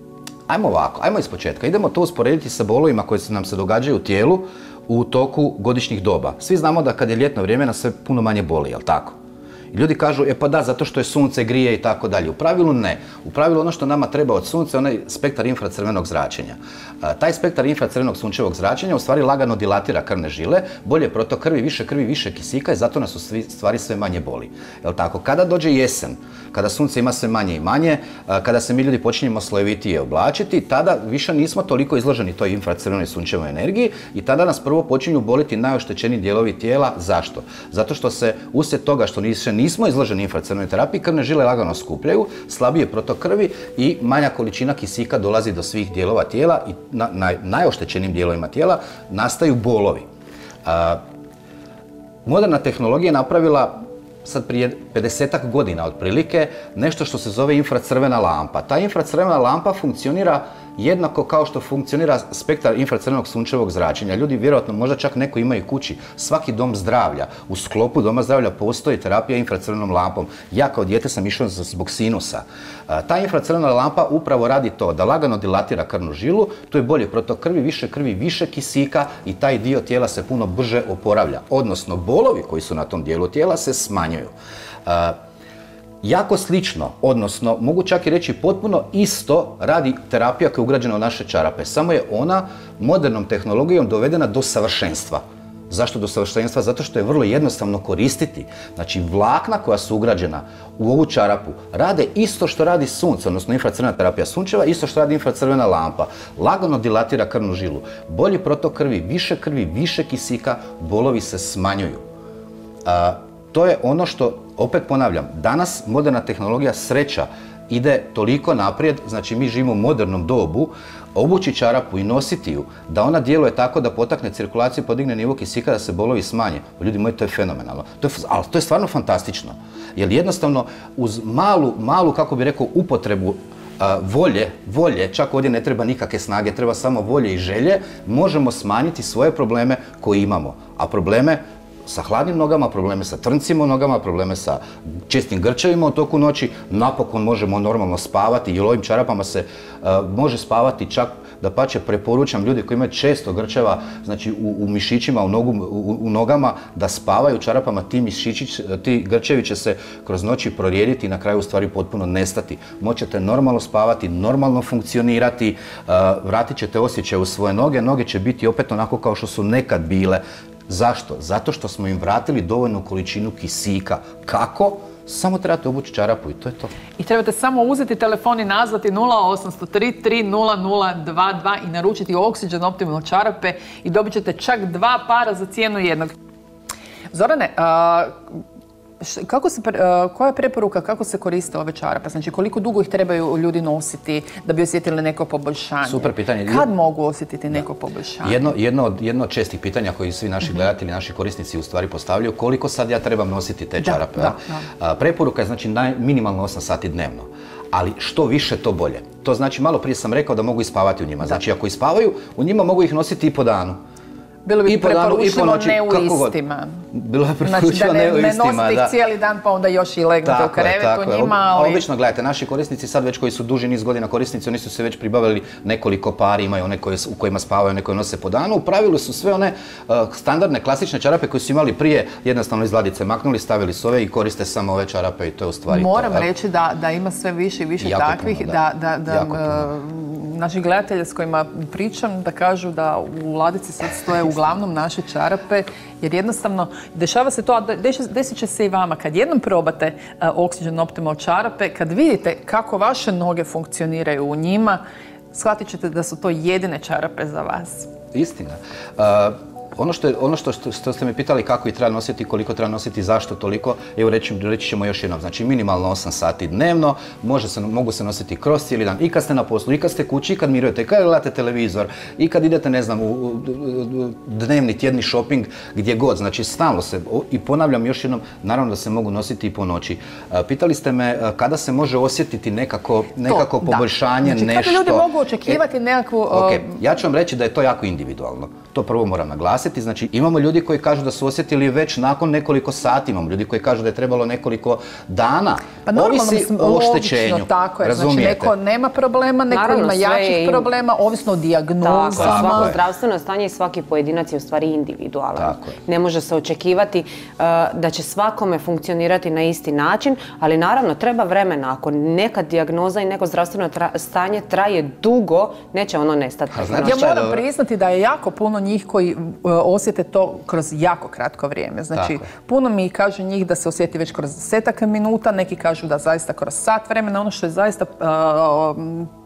S3: ajmo ovako, ajmo iz početka, idemo to usporediti sa bolovima koji nam se događaju u tijelu u toku godišnjih doba. Svi znamo da kad je ljetno vrijeme nas sve puno manje boli, jel tako? I ljudi kažu, e pa da, zato što je sunce grije i tako dalje. U pravilu ne. U pravilu ono što nama treba od sunca je onaj spektar infracrvenog zračenja. A, taj spektar infracrvenog sunčevog zračenja u stvari lagano dilatira krvne žile, bolje protok krvi, više krvi, više kisika i zato nas u stvari sve manje boli. Jel tako? Kada dođe jesen, kada sunce ima sve manje i manje, a, kada se mi ljudi počinjemo slojevitije oblačiti, tada više nismo toliko izloženi toj infracrvenoj sunčevoj energiji i tada nas prvo počinju boliti najoštećeniji dijelovi tijela. Zašto? Zato što se uslijed toga što više nismo izloženi infracrvenoj terapiji, krvne žile lagano skupljaju, slabije protok krvi i manja količina kisika dolazi do svih dijelova tijela i na, na najoštećenijim dijelovima tijela nastaju bolovi. A, moderna tehnologija je napravila sad prije pedesetak godina otprilike nešto što se zove infracrvena lampa. Ta infracrvena lampa funkcionira jednako kao što funkcionira spektar infracrvenog sunčevog zračenja. Ljudi vjerojatno možda čak neko imaju kući. Svaki dom zdravlja, u sklopu doma zdravlja postoji terapija infracrvenom lampom. Ja kao dijete sam išao zbog sinusa. Ta infracrvena lampa upravo radi to da lagano dilatira krvnu žilu, tu je bolje protok krvi, više krvi, više kisika i taj dio tijela se puno brže oporavlja. Odnosno, bolovi koji su na tom dijelu tijela se smanjuju. Jako slično, odnosno mogu čak i reći potpuno isto radi terapija koja je ugrađena u naše čarape. Samo je ona modernom tehnologijom dovedena do savršenstva. Zašto do savršenstva? Zato što je vrlo jednostavno koristiti. Znači, vlakna koja su ugrađena u ovu čarapu rade isto što radi sunce, odnosno infracrvena terapija sunčeva, isto što radi infracrvena lampa. Lagano dilatira krvnu žilu. Bolji protok krvi, više krvi, više kisika, bolovi se smanjuju. A, to je ono što, opet ponavljam, danas moderna tehnologija, sreća, ide toliko naprijed, znači mi živimo u modernom dobu, obući čarapu i nositi ju, da ona djeluje tako da potakne cirkulaciju, podigne nivo kisika, da se bolovi smanje. Ljudi moji, to je fenomenalno. To je, ali to je stvarno fantastično. Jer jednostavno, uz malu, malu, kako bi rekao, upotrebu a, volje, volje, čak ovdje ne treba nikakve snage, treba samo volje i želje, možemo smanjiti svoje probleme koje imamo. A probleme sa hladnim nogama, probleme sa trncima u nogama, probleme sa čestim grčevima u toku noći, napokon možemo normalno spavati i u ovim čarapama se uh, može spavati čak, da pače preporučam ljudi koji imaju često grčeva, znači u, u mišićima, u, nogu, u, u nogama, da spavaju u čarapama, ti mišići, ti grčevi će se kroz noći prorijediti i na kraju u stvari potpuno nestati. Moćete normalno spavati, normalno funkcionirati, uh, vratit ćete osjećaj u svoje noge, noge će biti opet onako kao što su nekad bile. Zašto? Zato što smo im vratili dovoljnu količinu kisika. Kako? Samo trebate obući čarapu i to je to.
S1: I trebate samo uzeti telefon i nazvati nula osamsto tri tri nula nula dva dva i naručiti Oxygen Optimal čarape i dobit ćete čak dva para za cijenu jednog. Zorane, a, kako se, koja je preporuka kako se koriste ove čarape? Znači koliko dugo ih trebaju ljudi nositi da bi osjetili neko poboljšanje?
S3: Super pitanje. Kad
S1: mogu osjetiti neko poboljšanje?
S3: Jedno, jedno, od, jedno od čestih pitanja koji svi naši gledatelji, naši korisnici u stvari postavljaju, koliko sad ja trebam nositi te čarape?
S1: Da, da.
S3: Preporuka je znači naj, minimalno osam sati dnevno. Ali što više, to bolje. To znači, malo prije sam rekao da mogu ispavati u njima. Da. Znači ako ispavaju, u njima mogu ih nositi i po danu.
S1: Bilo bi preporučljivo ne u istima.
S3: Bilo je preporučljivo
S1: ne
S3: u istima, da.
S1: Znači da ne nosite ih cijeli dan pa onda još i legnete u krevetu njima, ali...
S3: Obično, gledajte, naši korisnici sad već koji su duži niz godina korisnici, oni su se već pribavili nekoliko pari, imaju one koje, u kojima spavaju, one koje nose po danu. U pravilu su sve one uh, standardne, klasične čarape koje su imali prije, jednostavno iz ladice maknuli, stavili s ove i koriste samo ove čarape i to je u stvari
S1: Moram
S3: to.
S1: reći da, da ima sve više i više jako takvih, puno, da, da, da, da naši gledatelji s kojima pričam da kažu da u ladici sad stoje uglavnom naše čarape, jer jednostavno dešava se to, a desit će se i vama. Kad jednom probate uh, Oxygen Optimal čarape, kad vidite kako vaše noge funkcioniraju u njima, shvatit ćete da su to jedine čarape za vas.
S3: Istina. Uh... Ono, što, je, ono što, što ste me pitali kako ih treba nositi, koliko treba nositi, zašto toliko, evo reći, reći ćemo još jednom. Znači minimalno osam sati dnevno, može se, mogu se nositi kroz cijeli dan. I kad ste na poslu, i kad ste kući, i kad mirujete, i kad gledate televizor, i kad idete, ne znam, u, u, u dnevni, tjedni shopping, gdje god. Znači stalno se, i ponavljam još jednom, naravno da se mogu nositi i po noći. Pitali ste me kada se može osjetiti nekako, nekako to, poboljšanje,
S1: znači,
S3: nešto.
S1: Znači kada ljudi mogu očekivati e, nekakvu... Uh...
S3: Ok, ja ću vam reći da je to jako individualno. To prvo moram naglasiti. Znači imamo ljudi koji kažu da su osjetili već nakon nekoliko sati, imamo ljudi koji kažu da je trebalo nekoliko dana.
S1: Pa normalno,
S3: ovisi o oštećenju.
S1: Tako je, znači neko nema problema, neko naravno, ima jačih im... problema, ovisno o dijagnozama.
S2: Svako zdravstveno stanje i svaki pojedinac je u stvari individualan. Ne može se očekivati uh, da će svakome funkcionirati na isti način, ali naravno treba vremena. Ako neka dijagnoza i neko zdravstveno stanje traje dugo, neće ono nestati.
S1: Ja moram priznati da je jako puno njih koji uh, osjete to kroz jako kratko vrijeme. Znači, puno mi kaže njih da se osjeti već kroz desetak minuta, neki kažu da zaista kroz sat vremena. Ono što je zaista uh,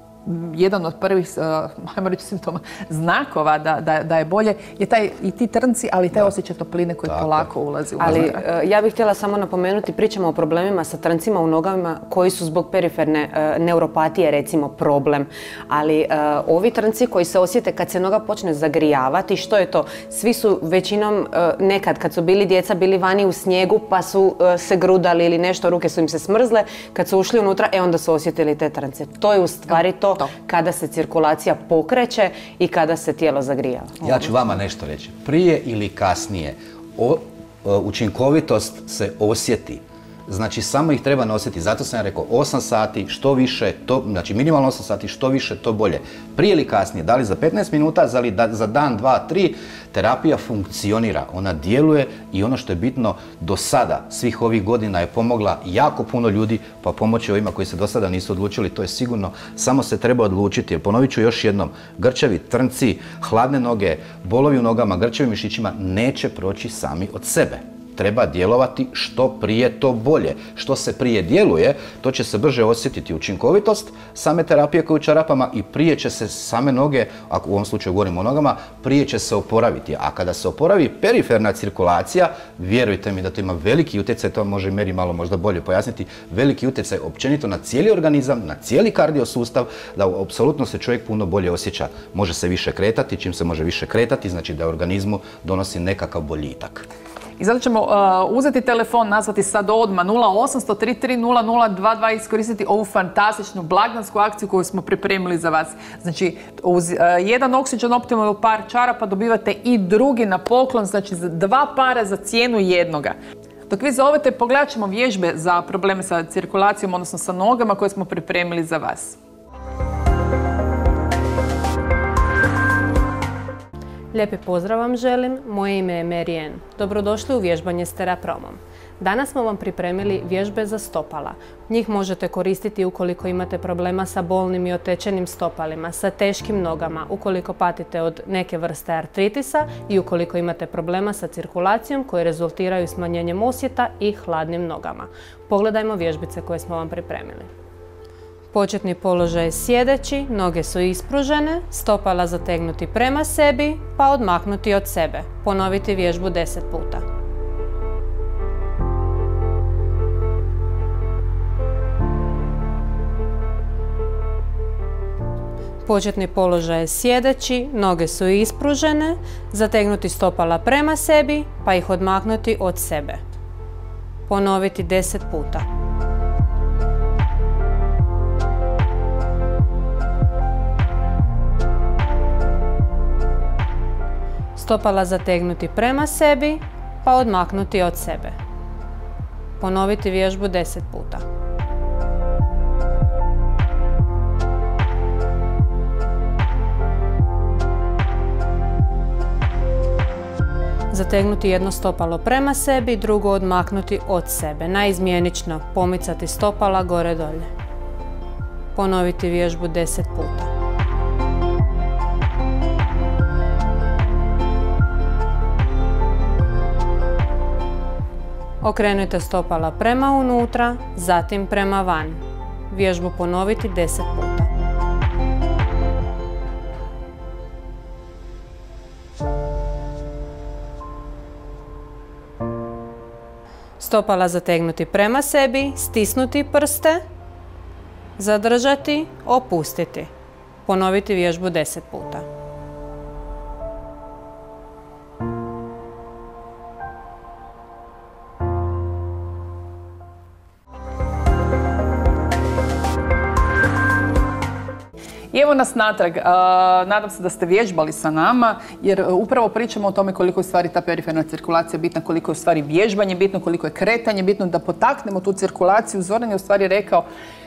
S1: jedan od prvih, uh, ajmo reći simptoma, znakova da, da, da je bolje, je taj i ti trnci, ali taj osjećaj topline koji tako polako ulazi u
S2: ali uh, ja bih htjela samo napomenuti, pričamo o problemima sa trncima u nogama koji su zbog periferne uh, neuropatije recimo problem, ali uh, ovi trnci koji se osjete kad se noga počne zagrijavati, što je to? Svi su većinom uh, nekad kad su bili djeca bili vani u snijegu pa su uh, se grudali ili nešto, ruke su im se smrzle, kad su ušli unutra, e onda su osjetili te trnce. To je u stvari to To. kada se cirkulacija pokreće i kada se tijelo zagrijava.
S3: Ja ću vama nešto reći. Prije ili kasnije o, o, učinkovitost se osjeti. Znači samo ih treba nositi. Zato sam ja rekao osam sati, što više, to, znači minimalno osam sati, što više, to bolje. Prije ili kasnije, da li za petnaest minuta, za, li da, za dan, dva, tri, terapija funkcionira. Ona djeluje i ono što je bitno, do sada, svih ovih godina je pomogla jako puno ljudi, pa pomoći ovima koji se do sada nisu odlučili, to je sigurno, samo se treba odlučiti. Jer ponovit ću još jednom, grčevi, trnci, hladne noge, bolovi u nogama, grčevi mišićima neće proći sami od sebe. treba djelovati što prije to bolje. Što se prije djeluje, to će se brže osjetiti učinkovitost same terapije koju čarapama i prije će se same noge, ako u ovom slučaju govorimo o nogama, prije će se oporaviti. A kada se oporavi periferna cirkulacija, vjerujte mi da to ima veliki utjecaj, to može i Meri malo možda bolje pojasniti, veliki utjecaj općenito na cijeli organizam, na cijeli kardiosustav, da apsolutno se čovjek puno bolje osjeća. Može se više kretati, čim se može više kretati, znači da organizmu donosi nekakav boljitak.
S1: I zato ćemo uh, uzeti telefon, nazvati sad odmah nula osam tri tri nula nula dva dva i iskoristiti ovu fantastičnu blagdansku akciju koju smo pripremili za vas. Znači, uz uh, jedan Oxygen Optimal par čarapa dobivate i drugi na poklon, znači dva para za cijenu jednoga. Dok vi zovete, pogledat ćemo vježbe za probleme sa cirkulacijom, odnosno sa nogama koje smo pripremili za vas.
S5: Lijepi pozdrav vam želim, moje ime je Mary Ann. Dobrodošli u vježbanje s Terapromom. Danas smo vam pripremili vježbe za stopala. Njih možete koristiti ukoliko imate problema sa bolnim i otečenim stopalima, sa teškim nogama, ukoliko patite od neke vrste artritisa i ukoliko imate problema sa cirkulacijom koje rezultiraju smanjenjem osjeta i hladnim nogama. Pogledajmo vježbice koje smo vam pripremili. Početni položaj je sjedeći, noge su ispružene, stopala zategnuti prema sebi, pa odmaknuti od sebe. Ponoviti vježbu deset puta. Početni položaj je sjedeći, noge su ispružene, zategnuti stopala prema sebi, pa ih odmaknuti od sebe. Ponoviti deset puta. Stopala zategnuti prema sebi, pa odmaknuti od sebe. Ponoviti vježbu deset puta. Zategnuti jedno stopalo prema sebi, drugo odmaknuti od sebe. Naizmjenično pomicati stopala gore dolje. Ponoviti vježbu deset puta. Okrenite stopala prema unutra, zatim prema van. Vježbu ponoviti deset puta. Stopala zategnuti prema sebi, stisnuti prste, zadržati, opustiti. Ponoviti vježbu deset puta.
S1: I evo nas natrag. Nadam se da ste vježbali sa nama, jer upravo pričamo o tome koliko je u stvari ta periferna cirkulacija bitna, koliko je u stvari vježbanje bitno, koliko je kretanje bitno, da potaknemo tu cirkulaciju. Zoran je u stvari rekao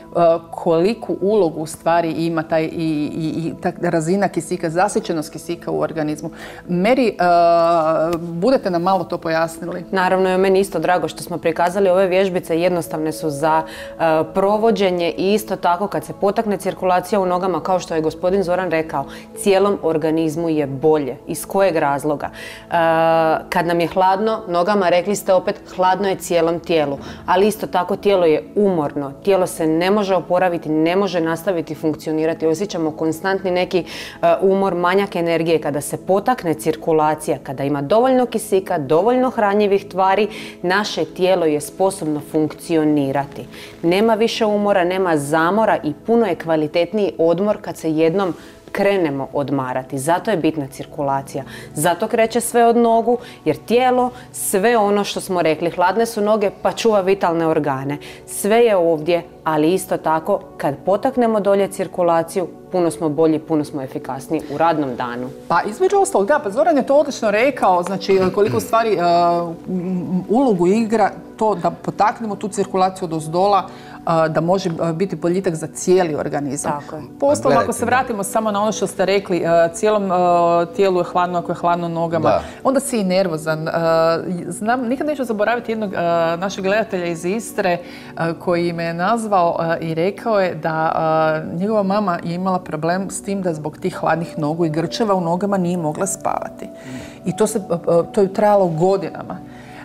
S1: koliku ulogu u stvari ima taj i, i, i ta razina kisika, zasićenost kisika u organizmu. Meri, uh, budete nam malo to pojasnili?
S2: Naravno je meni isto drago što smo prikazali ove vježbice, jednostavne su za uh, provođenje i isto tako kad se potakne cirkulacija u nogama, kao što je gospodin Zoran rekao, cijelom organizmu je bolje. Iz kojeg razloga? Uh, kad nam je hladno nogama, rekli ste opet, hladno je cijelom tijelu, ali isto tako tijelo je umorno, tijelo se ne može oporaviti, ne može nastaviti funkcionirati. Osjećamo konstantni neki uh, umor, manjak energije. Kada se potakne cirkulacija, kada ima dovoljno kisika, dovoljno hranjivih tvari, naše tijelo je sposobno funkcionirati. Nema više umora, nema zamora i puno je kvalitetniji odmor kad se jednom krenemo odmarati. Zato je bitna cirkulacija. Zato kreće sve od nogu, jer tijelo, sve ono što smo rekli, hladne su noge pa čuva vitalne organe. Sve je ovdje, ali isto tako kad potaknemo dolje cirkulaciju, puno smo bolji, puno smo efikasniji u radnom danu.
S1: Pa između ostalog, da, pa Zoran je to odlično rekao, znači koliko u stvari uh, ulogu igra to da potaknemo tu cirkulaciju od ozdola, uh, da može biti boljitak za cijeli organizam.
S2: Tako je.
S1: Postom, ako se vratimo samo na ono što ste rekli, uh, cijelom uh, tijelu je hladno, ako je hladno nogama, da. Onda si i nervozan. Uh, znam, nikad neću zaboraviti jednog uh, našeg gledatelja iz Istre uh, koji me je nazvao uh, i rekao je da uh, njegova mama je imala problem s tim da zbog tih hladnih nogu i grčeva u nogama nije mogla spavati. I to, se, to je trajalo godinama.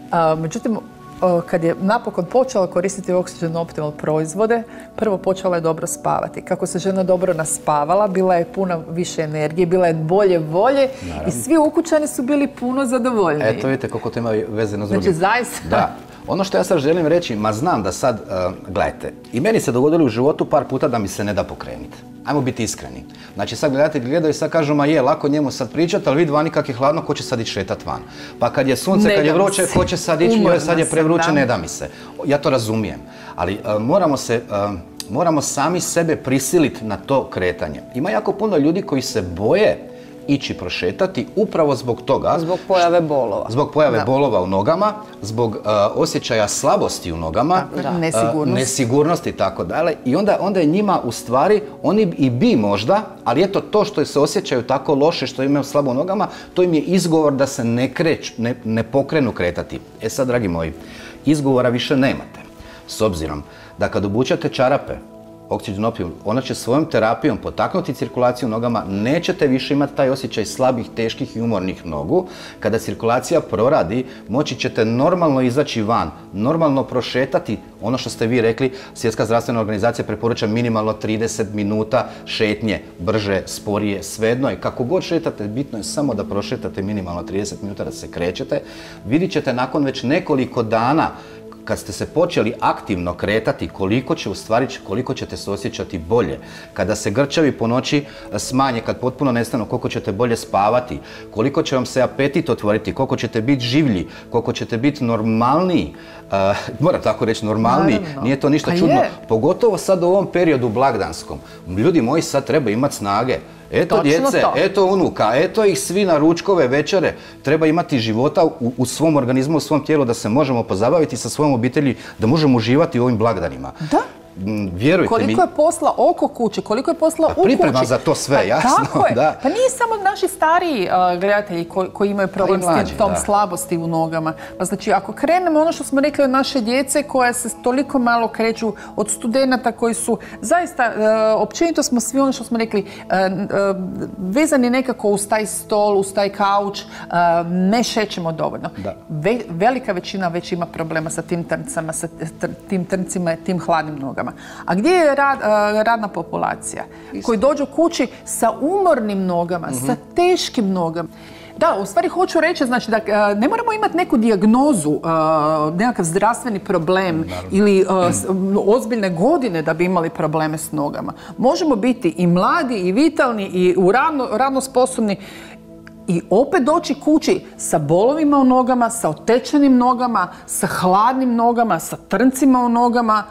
S1: Međutim, kad je napokon počela koristiti Oxygen Optimal proizvode, prvo počela je dobro spavati. Kako se žena dobro naspavala, bila je puna više energije, bila je bolje volje i svi ukućani su bili puno zadovoljniji.
S3: Eto vidite koliko to ima vezano s drugim.
S1: Znači, zaista.
S3: Da. Ono što ja sad želim reći, ma znam da sad, uh, gledajte, i meni se dogodilo u životu par puta da mi se ne da pokrenuti. Ajmo biti iskreni. Znači sad gledatelji gledaju i sad kažu, ma je, lako njemu sad pričati, ali vidi vani kak je hladno, ko će sad ići šetat van. Pa kad je sunce, ne kad je vruće, ko će sad ići, joj sad je prevruće, ne da mi se. Ja to razumijem, ali uh, moramo se... Uh, moramo sami sebe prisiliti na to kretanje. Ima jako puno ljudi koji se boje ići prošetati upravo zbog toga.
S2: Zbog pojave bolova.
S3: Zbog pojave da. bolova u nogama, zbog uh, osjećaja slabosti u nogama,
S1: da. nesigurnosti.
S3: Uh, nesigurnosti i tako dalje. I onda, onda je njima u stvari, oni i bi možda, ali eto to što se osjećaju tako loše, što imaju slabo u nogama, to im je izgovor da se ne, kreć, ne, ne pokrenu kretati. E sad, dragi moji, izgovora više nemate. S obzirom da kad obučete čarape, Oxygen Optimal, ona će svojom terapijom potaknuti cirkulaciju u nogama, nećete više imati taj osjećaj slabih, teških i umornih nogu. Kada cirkulacija proradi, moći ćete normalno izaći van, normalno prošetati. Ono što ste vi rekli, Svjetska zdravstvena organizacija preporuča minimalno trideset minuta šetnje, brže, sporije, svejedno je. Kako god šetate, bitno je samo da prošetate minimalno trideset minuta, da se krećete. Vidit ćete nakon već nekoliko dana kad ste se počeli aktivno kretati, koliko će u stvari, koliko ćete se osjećati bolje. Kada se grčevi po noći smanje, kad potpuno nestanu, koliko ćete bolje spavati, koliko će vam se apetit otvoriti, koliko ćete biti življi, koliko ćete biti normalniji. Uh, moram tako reći, normalniji, naravno. Nije to ništa
S1: pa
S3: čudno.
S1: Je.
S3: Pogotovo sad u ovom periodu blagdanskom. Ljudi moji, sad treba imati snage. Eto točno djece, to. Eto unuka, eto ih svi na ručkove, večere. Treba imati života u, u svom organizmu, u svom tijelu, da se možemo pozabaviti sa svojom obitelji, da možemo uživati u ovim blagdanima.
S1: Da.
S3: Vjerujte
S1: koliko
S3: mi.
S1: Koliko je posla oko kuće, koliko je posla
S3: pa,
S1: u kući.
S3: Priprema za to sve,
S1: pa,
S3: jasno.
S1: Tako je.
S3: Da.
S1: Pa nije samo naši stariji uh, gledatelji koji, koji imaju problem pa mlađi, s tom da. slabosti u nogama. Pa znači, ako krenemo ono što smo rekli od naše djece koja se toliko malo kreću, od studenata koji su zaista, uh, općenito smo svi ono što smo rekli, uh, uh, vezani nekako uz taj stol, uz taj kauč, uh, ne šećemo dovoljno. Ve, velika većina već ima problema sa tim trncama, sa tim trncima, tim hladnim nogama. A gdje je rad, uh, radna populacija? Isto. Koji dođu kući sa umornim nogama, mm-hmm. sa teškim nogama. Da, u stvari hoću reći, znači da uh, ne moramo imati neku dijagnozu, uh, nekakav zdravstveni problem Naravno. ili uh, ozbiljne godine da bi imali probleme s nogama. Možemo biti i mladi, i vitalni, i u radno, radno sposobni, i opet doći kući sa bolovima u nogama, sa otečenim nogama, sa hladnim nogama, sa trncima u nogama.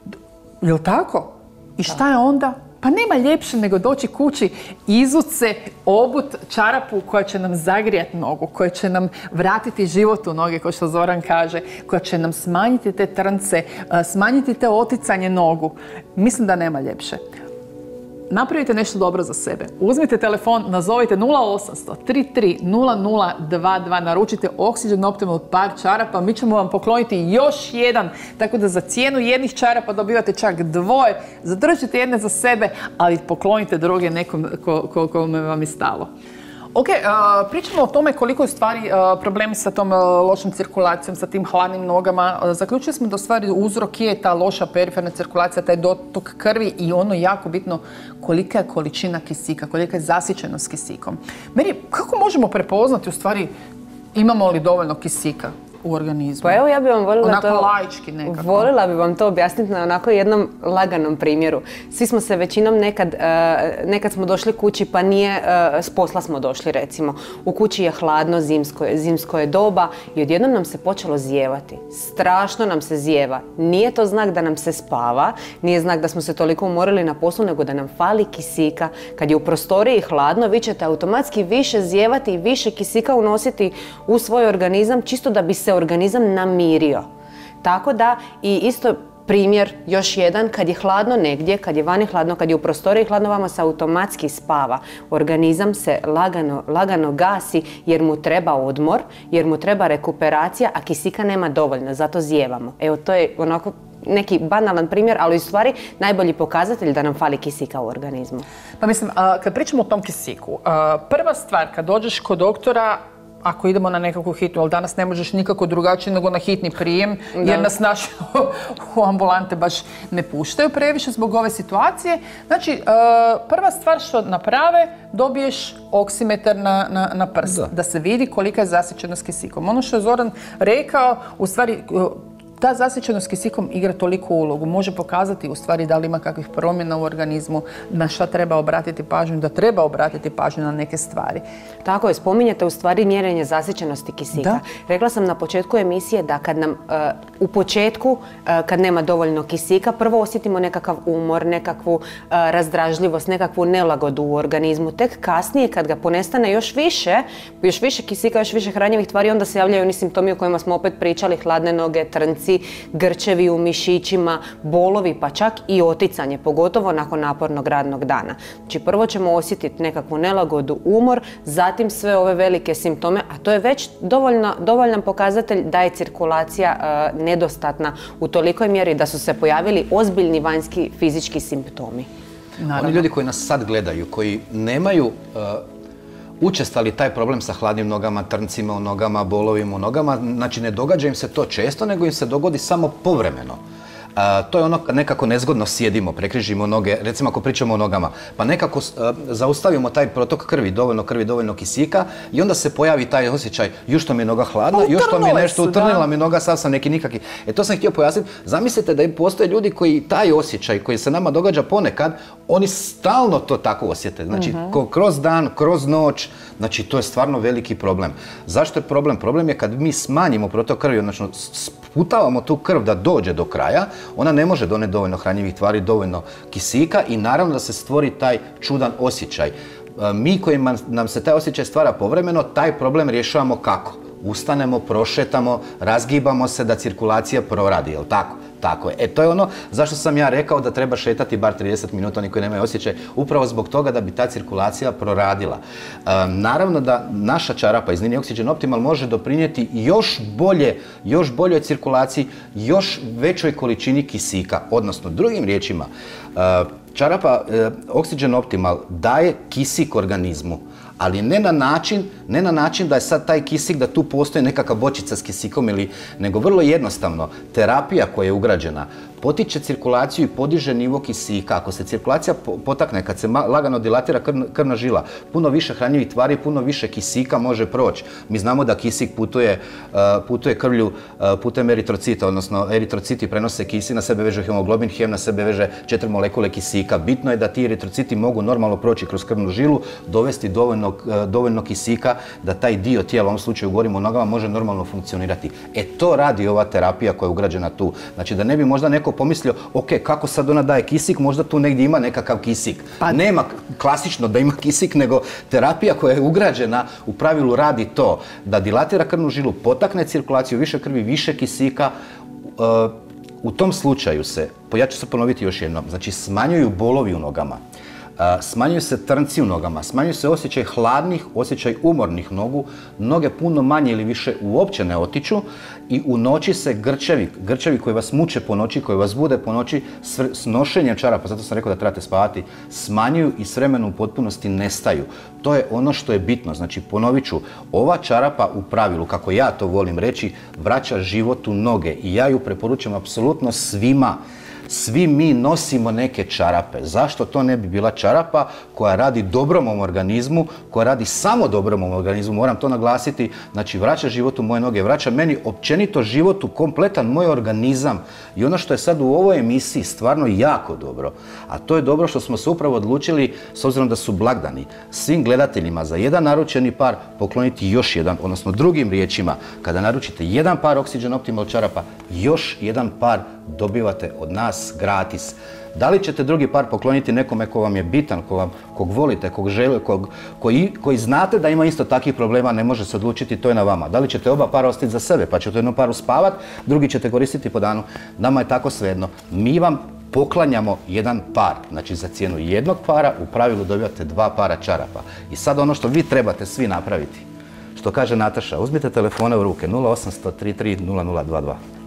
S1: Jel' tako? I šta je onda? Pa nema ljepše nego doći kući, izut se, obut čarapu koja će nam zagrijati nogu, koja će nam vratiti život u noge, kao što Zoran kaže, koja će nam smanjiti te trnce, smanjiti te oticanje nogu. Mislim da nema ljepše. Napravite nešto dobro za sebe. Uzmite telefon, nazovite nula osamsto tri tri nula nula dva dva, naručite Oxygen Optimal par čarapa, mi ćemo vam pokloniti još jedan, tako da za cijenu jednih čarapa dobivate čak dvoje, zadržite jedne za sebe, ali poklonite druge nekom ko, ko, kome vam je stalo. Ok, uh, pričamo o tome koliko je u stvari uh, problemi sa tom uh, lošom cirkulacijom, sa tim hladnim nogama. Uh, zaključili smo da u stvari uzrok je ta loša periferna cirkulacija, taj dotok krvi i ono jako bitno kolika je količina kisika, kolika je zasićenost kisikom. Meri, kako možemo prepoznati u stvari imamo li dovoljno kisika u organizmu?
S2: Pa evo ja bi vam volila
S1: onako
S2: to...
S1: laički nekako.
S2: Volila bi vam to objasniti na onako jednom laganom primjeru. Svi smo se većinom nekad, uh, nekad smo došli kući pa nije, uh, s posla smo došli recimo. U kući je hladno, zimsko je, zimsko je doba i odjednom nam se počelo zijevati. Strašno nam se zijeva. Nije to znak da nam se spava, nije znak da smo se toliko umorili na poslu, nego da nam fali kisika. Kad je u prostoriji hladno, vi ćete automatski više zijevati i više kisika unositi u svoj organizam, čisto da bi se organizam namirio. Tako da i isto primjer, još jedan, kad je hladno negdje, kad je vani hladno, kad je u prostoriji hladno, vama se automatski spava. Organizam se lagano, lagano gasi jer mu treba odmor, jer mu treba rekuperacija, a kisika nema dovoljno, zato zijevamo. Evo, to je onako neki banalan primjer, ali u stvari najbolji pokazatelj da nam fali kisika u organizmu.
S1: Pa mislim, kad pričamo o tom kisiku, prva stvar kad dođeš kod doktora, ako idemo na nekakvu hitnu, ali danas ne možeš nikako drugačije nego na hitni prijem, jer nas naši u ambulante baš ne puštaju previše zbog ove situacije. Znači, prva stvar što naprave, dobiješ oksimetar na, na, na prst, da. da se vidi kolika je zasićenost kisikom. Ono što je Zoran rekao, u stvari, ta zasićenost kisikom igra toliku ulogu. Može pokazati u stvari da li ima kakvih promjena u organizmu, na šta treba obratiti pažnju, da treba obratiti pažnju na neke stvari.
S2: Tako je, spominjete u stvari mjerenje zasićenosti kisika. Da. Rekla sam na početku emisije da kad nam uh, u početku, uh, kad nema dovoljno kisika, prvo osjetimo nekakav umor, nekakvu uh, razdražljivost, nekakvu nelagodu u organizmu. Tek kasnije kad ga ponestane još više, još više kisika, još više hranjivih tvari, onda se javljaju oni simptomi o kojima smo opet pričali, hladne noge, trnci, grčevi u mišićima, bolovi, pa čak i oticanje, pogotovo nakon napornog radnog dana. Znači prvo ćemo osjetiti nekakvu nelagodu, umor, zatim sve ove velike simptome, a to je već dovoljno, dovoljan pokazatelj da je cirkulacija uh, nedostatna u tolikoj mjeri da su se pojavili ozbiljni vanjski fizički simptomi.
S3: Naravno. Oni ljudi koji nas sad gledaju, koji nemaju uh, učestali taj problem sa hladnim nogama, trncima u nogama, bolovima u nogama, znači ne događa im se to često, nego im se dogodi samo povremeno. Uh, to je ono kad nekako nezgodno sjedimo, prekrižimo noge, recimo ako pričamo o nogama, pa nekako uh, zaustavimo taj protok krvi, dovoljno krvi, dovoljno kisika i onda se pojavi taj osjećaj, još što mi je noga hladna, još što mi je nešto utrnila mi noga, sad sam neki nikakvi. E to sam htio pojasniti, zamislite da postoje ljudi koji taj osjećaj koji se nama događa ponekad, oni stalno to tako osjete, znači uh-huh. kroz dan, kroz noć, znači to je stvarno veliki problem. Zašto je problem? Problem je kad mi smanjimo protok krvi, znači sputavamo tu krv da dođe do kraja, ona ne može doneti dovoljno hranjivih tvari, dovoljno kisika i naravno da se stvori taj čudan osjećaj. Mi kojima nam se taj osjećaj stvara povremeno, taj problem rješavamo kako? Ustanemo, prošetamo, razgibamo se da cirkulacija proradi, jel tako? Tako je. E, to je ono zašto sam ja rekao da treba šetati bar trideset minuta, oni koji nemaju osjećaj, upravo zbog toga da bi ta cirkulacija proradila. E, naravno da naša čarapa iz linije Oxygen Optimal može doprinijeti još bolje, još boljoj cirkulaciji, još većoj količini kisika, odnosno drugim riječima, e, čarapa e, Oxygen Optimal daje kisik organizmu, ali ne na način, ne na način da je sad taj kisik, da tu postoji nekakva bočica s kisikom, ili, nego vrlo jednostavno, terapija koja je ugrađena potiče cirkulaciju i podiže nivo kisika. Ako se cirkulacija potakne, kad se lagano dilatira krvna žila, puno više hranjivih tvari, puno više kisika može proći. Mi znamo da kisik putuje, putuje krvlju putem eritrocita, odnosno eritrociti prenose kisik, na sebe veže hemoglobin, hem na sebe veže četiri molekule kisika. Bitno je da ti eritrociti mogu normalno proći kroz krvnu žilu, dovesti dovoljno, dovoljno kisika da taj dio tijela, u ovom slučaju govorimo o nogama, može normalno funkcionirati. E to radi ova terapija koja je ugrađena tu. Znači da ne bi možda neko pomislio, ok, kako sad ona daje kisik, možda tu negdje ima nekakav kisik. Pa nema klasično da ima kisik, nego terapija koja je ugrađena u pravilu radi to da dilatira krvnu žilu, potakne cirkulaciju, više krvi, više kisika. Uh, u tom slučaju se, ja ću se ponoviti još jednom, znači smanjuju bolovi u nogama. Uh, smanjuju se trnci u nogama, smanjuju se osjećaj hladnih, osjećaj umornih nogu, noge puno manje ili više uopće ne otiču i u noći se grčevi, grčevi koji vas muče po noći, koji vas bude po noći s nošenjem čarapa, zato sam rekao da trebate spavati, smanjuju i s vremenom u potpunosti nestaju. To je ono što je bitno, znači ponovit ću, ova čarapa u pravilu, kako ja to volim reći, vraća život u noge i ja ju preporučujem apsolutno svima. Svi mi nosimo neke čarape. Zašto to ne bi bila čarapa koja radi dobrom u organizmu, koja radi samo dobrom u organizmu, moram to naglasiti, znači vraća život u moje noge, vraća meni općenito život u kompletan moj organizam. I ono što je sad u ovoj emisiji stvarno jako dobro, a to je dobro što smo se upravo odlučili, s obzirom da su blagdani, svim gledateljima za jedan naručeni par pokloniti još jedan, odnosno drugim riječima, kada naručite jedan par Oxygen Optimal čarapa, još jedan par dobivate od nas gratis. Da li ćete drugi par pokloniti nekome ko vam je bitan, ko vam, kog volite, kog žele, kog, koji, koji znate da ima isto takvih problema, ne može se odlučiti, to je na vama. Da li ćete oba para ostaviti za sebe, pa ćete jednom paru spavat, drugi ćete koristiti po danu, nama je tako svejedno. Mi vam poklanjamo jedan par, znači za cijenu jednog para u pravilu dobivate dva para čarapa. I sad ono što vi trebate svi napraviti, što kaže Nataša, uzmite telefone u ruke nula osam tri tri nula nula dva dva.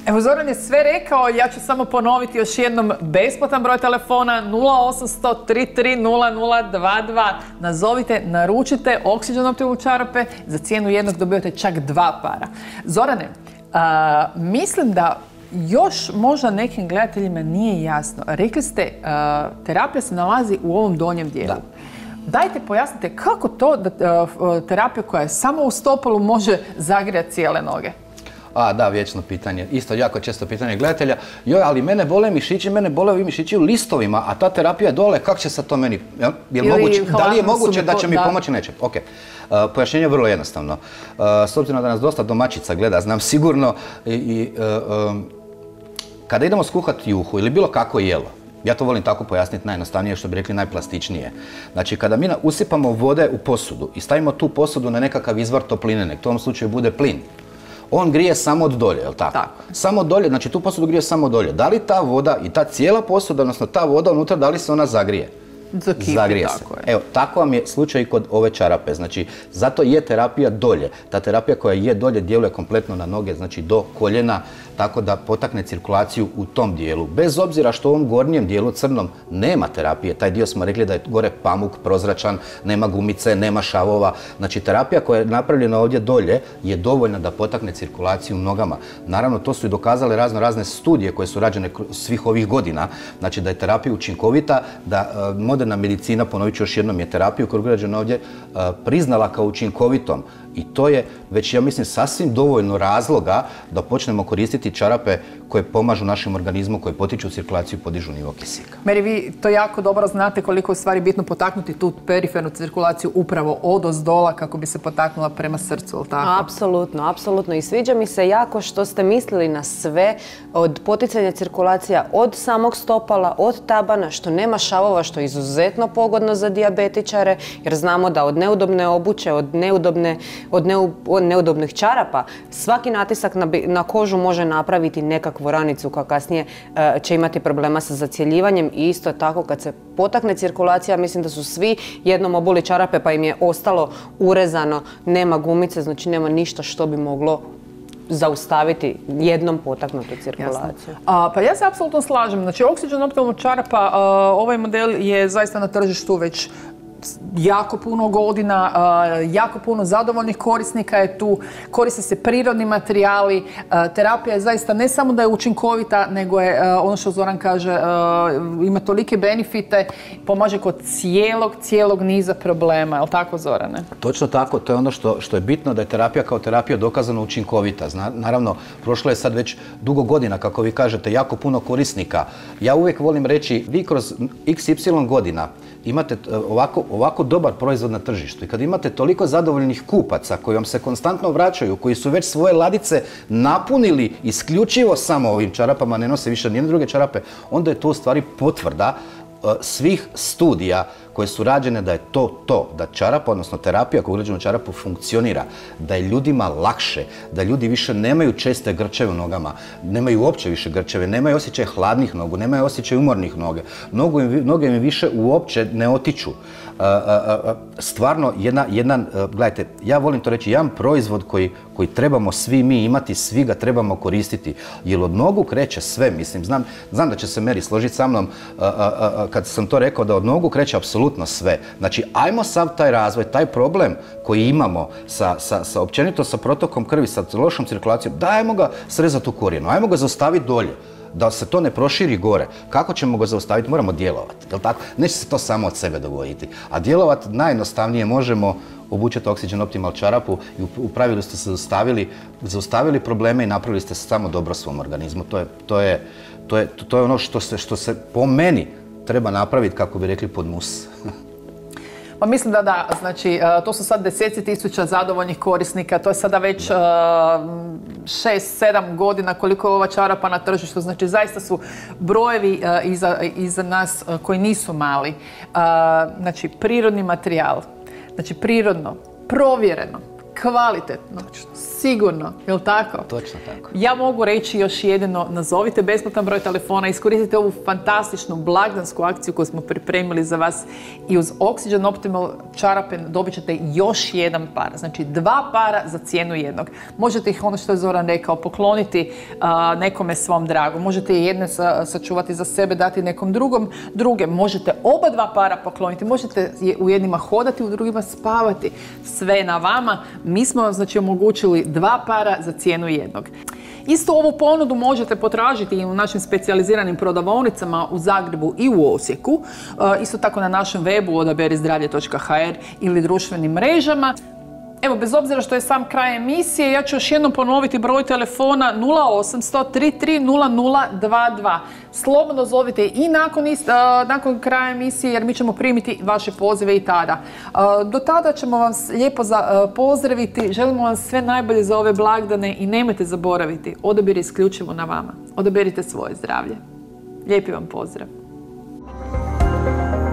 S1: Evo, Zoran je sve rekao, ja ću samo ponoviti još jednom besplatan broj telefona nula osamsto tri tri nula nula dva dva. Nazovite, naručite Oxygen Optimal čarape, za cijenu jednog dobijete čak dva para. Zorane, a, mislim da još možda nekim gledateljima nije jasno. Rekli ste, a, terapija se nalazi u ovom donjem dijelu. Da. Dajte pojasnite kako to da a, terapija koja je samo u stopalu može zagrijati cijele noge.
S3: A, da, vječno pitanje. Isto jako često pitanje gledatelja. Joj, ali mene bole mišići, mene bole ovi mišići u listovima, a ta terapija je dole, kako će sad to meni... Jel moguće, da li je moguće da će mi pomoći? Neće. Ok. Uh, pojašnjenje je vrlo jednostavno. Uh, s obzirom da nas dosta domaćica gleda, znam sigurno, i, i uh, um, kada idemo skuhati juhu ili bilo kako jelo, ja to volim tako pojasniti najjednostavnije, što bi rekli najplastičnije. Znači, kada mi usipamo vode u posudu i stavimo tu posudu na nekakav izvor topline, nek to u ovom slučaju bude plin, on grije samo od dolje, jel tako? Tako. Samo dolje, znači tu posudu grije samo dolje. Da li ta voda i ta cijela posuda, odnosno ta voda unutra, da li se ona zagrije?
S1: Zakipi,
S3: Zagrije se.
S1: tako je.
S3: Evo, tako vam je slučaj i kod ove čarape. Znači, zato je terapija dolje. Ta terapija koja je dolje djeluje kompletno na noge, znači do koljena, tako da potakne cirkulaciju u tom dijelu. Bez obzira što u ovom gornjem dijelu crnom nema terapije. Taj dio smo rekli da je gore pamuk, prozračan, nema gumice, nema šavova. Znači, terapija koja je napravljena ovdje dolje je dovoljna da potakne cirkulaciju u nogama. Naravno, to su i dokazale razno razne studije koje su rađene svih ovih godina. Znači, da je terapija učinkovita, da uh, moderna medicina, ponovit ću još jednom, je terapiju koju je građana ovdje uh, priznala kao učinkovitom. I to je već, ja mislim, sasvim dovoljno razloga da počnemo koristiti čarape koje pomažu našem organizmu, koje potiču cirkulaciju i podižu nivo kisika.
S1: Meri, vi to jako dobro znate koliko je u stvari bitno potaknuti tu perifernu cirkulaciju upravo odozdola kako bi se potaknula prema srcu, ali tako?
S2: Apsolutno, apsolutno. I sviđa mi se jako što ste mislili na sve, od poticanja cirkulacija, od samog stopala, od tabana, što nema šavova, što je izuzetno pogodno za dijabetičare, jer znamo da od neudobne obuće, od neudobne Od, neu, od neudobnih čarapa, svaki natisak na, na kožu može napraviti nekakvu ranicu koja kasnije uh, će imati problema sa zacjeljivanjem i isto tako kad se potakne cirkulacija, mislim da su svi jednom obuli čarape pa im je ostalo urezano, nema gumice, znači nema ništa što bi moglo zaustaviti jednom potaknutu cirkulaciju.
S1: A, pa ja se apsolutno slažem. Znači, Oxygen Optimal čarapa, a, ovaj model je zaista na tržištu već jako puno godina, jako puno zadovoljnih korisnika je tu, koriste se prirodni materijali, terapija je zaista ne samo da je učinkovita, nego je, ono što Zoran kaže, ima tolike benefite, pomaže kod cijelog, cijelog niza problema, je li tako, Zorane?
S3: Točno tako, to je ono što, što je bitno, da je terapija kao terapija dokazano učinkovita. Zna, naravno, prošlo je sad već dugo godina, kako vi kažete, jako puno korisnika. Ja uvijek volim reći, vi kroz iks ipsilon godina imate ovako, ovako dobar proizvod na tržištu i kad imate toliko zadovoljnih kupaca koji vam se konstantno vraćaju, koji su već svoje ladice napunili isključivo samo ovim čarapama, ne nose više nijedne druge čarape, onda je to u stvari potvrda uh, svih studija koje su rađene da je to to, da čarapa, odnosno terapija koja ugrađena u čarapu funkcionira, da je ljudima lakše, da ljudi više nemaju česte grčeve u nogama, nemaju uopće više grčeve, nemaju osjećaj hladnih nogu, nemaju osjećaj umornih noge, noge im više uopće ne otiču. Stvarno, jedna, jedan, gledajte, ja volim to reći, jedan proizvod koji, koji trebamo svi mi imati, svi ga trebamo koristiti, jer od nogu kreće sve, mislim, znam, znam da će se Meri složiti sa mnom kad sam to rekao, da od nogu kreće apsolutno sve. Znači, ajmo sav taj razvoj, taj problem koji imamo sa, sa, sa općenito sa protokom krvi, sa lošom cirkulacijom, dajmo ga srezati u korijenu, ajmo ga zaustaviti dolje, da se to ne proširi gore. Kako ćemo ga zaustaviti? Moramo djelovati, jel tako? Neće se to samo od sebe dogoditi. A djelovati najjednostavnije možemo obučiti Oxygen Optimal čarapu i u pravilu ste se zaustavili, zaustavili probleme i napravili ste samo dobro svom organizmu. To je, to je, to je, to je ono što se, što se po meni treba napraviti, kako bi rekli, pod mus.
S1: Pa mislim da da, znači to su sad deseci tisuća zadovoljnih korisnika, to je sada već šest sedam godina koliko je ova čarapa na tržištu, znači zaista su brojevi iza, iza nas koji nisu mali. Znači prirodni materijal, znači prirodno, provjereno, kvalitetno, sigurno, jel tako?
S3: Točno tako.
S1: Ja mogu reći još jedino, nazovite besplatan broj telefona, iskoristite ovu fantastičnu blagdansku akciju koju smo pripremili za vas i uz Oxygen Optimal čarape dobit ćete još jedan par, znači dva para za cijenu jednog. Možete ih, ono što je Zoran rekao, pokloniti uh, nekome svom dragom, možete jedne sa, sačuvati za sebe, dati nekom drugom, druge, možete oba dva para pokloniti, možete u jednima hodati, u drugima spavati, sve je na vama. Mi smo vam znači omogućili dva para za cijenu jednog. Isto ovu ponudu možete potražiti i u našim specijaliziranim prodavaonicama u Zagrebu i u Osijeku. Isto tako na našem webu odaberi zdravlje točka ha er ili društvenim mrežama. Evo, bez obzira što je sam kraj emisije, ja ću još jednom ponoviti broj telefona nula osamsto tri tri nula nula dva dva. Slobodno zovite i nakon, ist, uh, nakon kraja emisije, jer mi ćemo primiti vaše pozive i tada. Uh, do tada ćemo vas lijepo za, uh, pozdraviti, želimo vam sve najbolje za ove blagdane i nemojte zaboraviti, odabir je isključivo na vama. Odaberite svoje zdravlje. Lijepi vam pozdrav.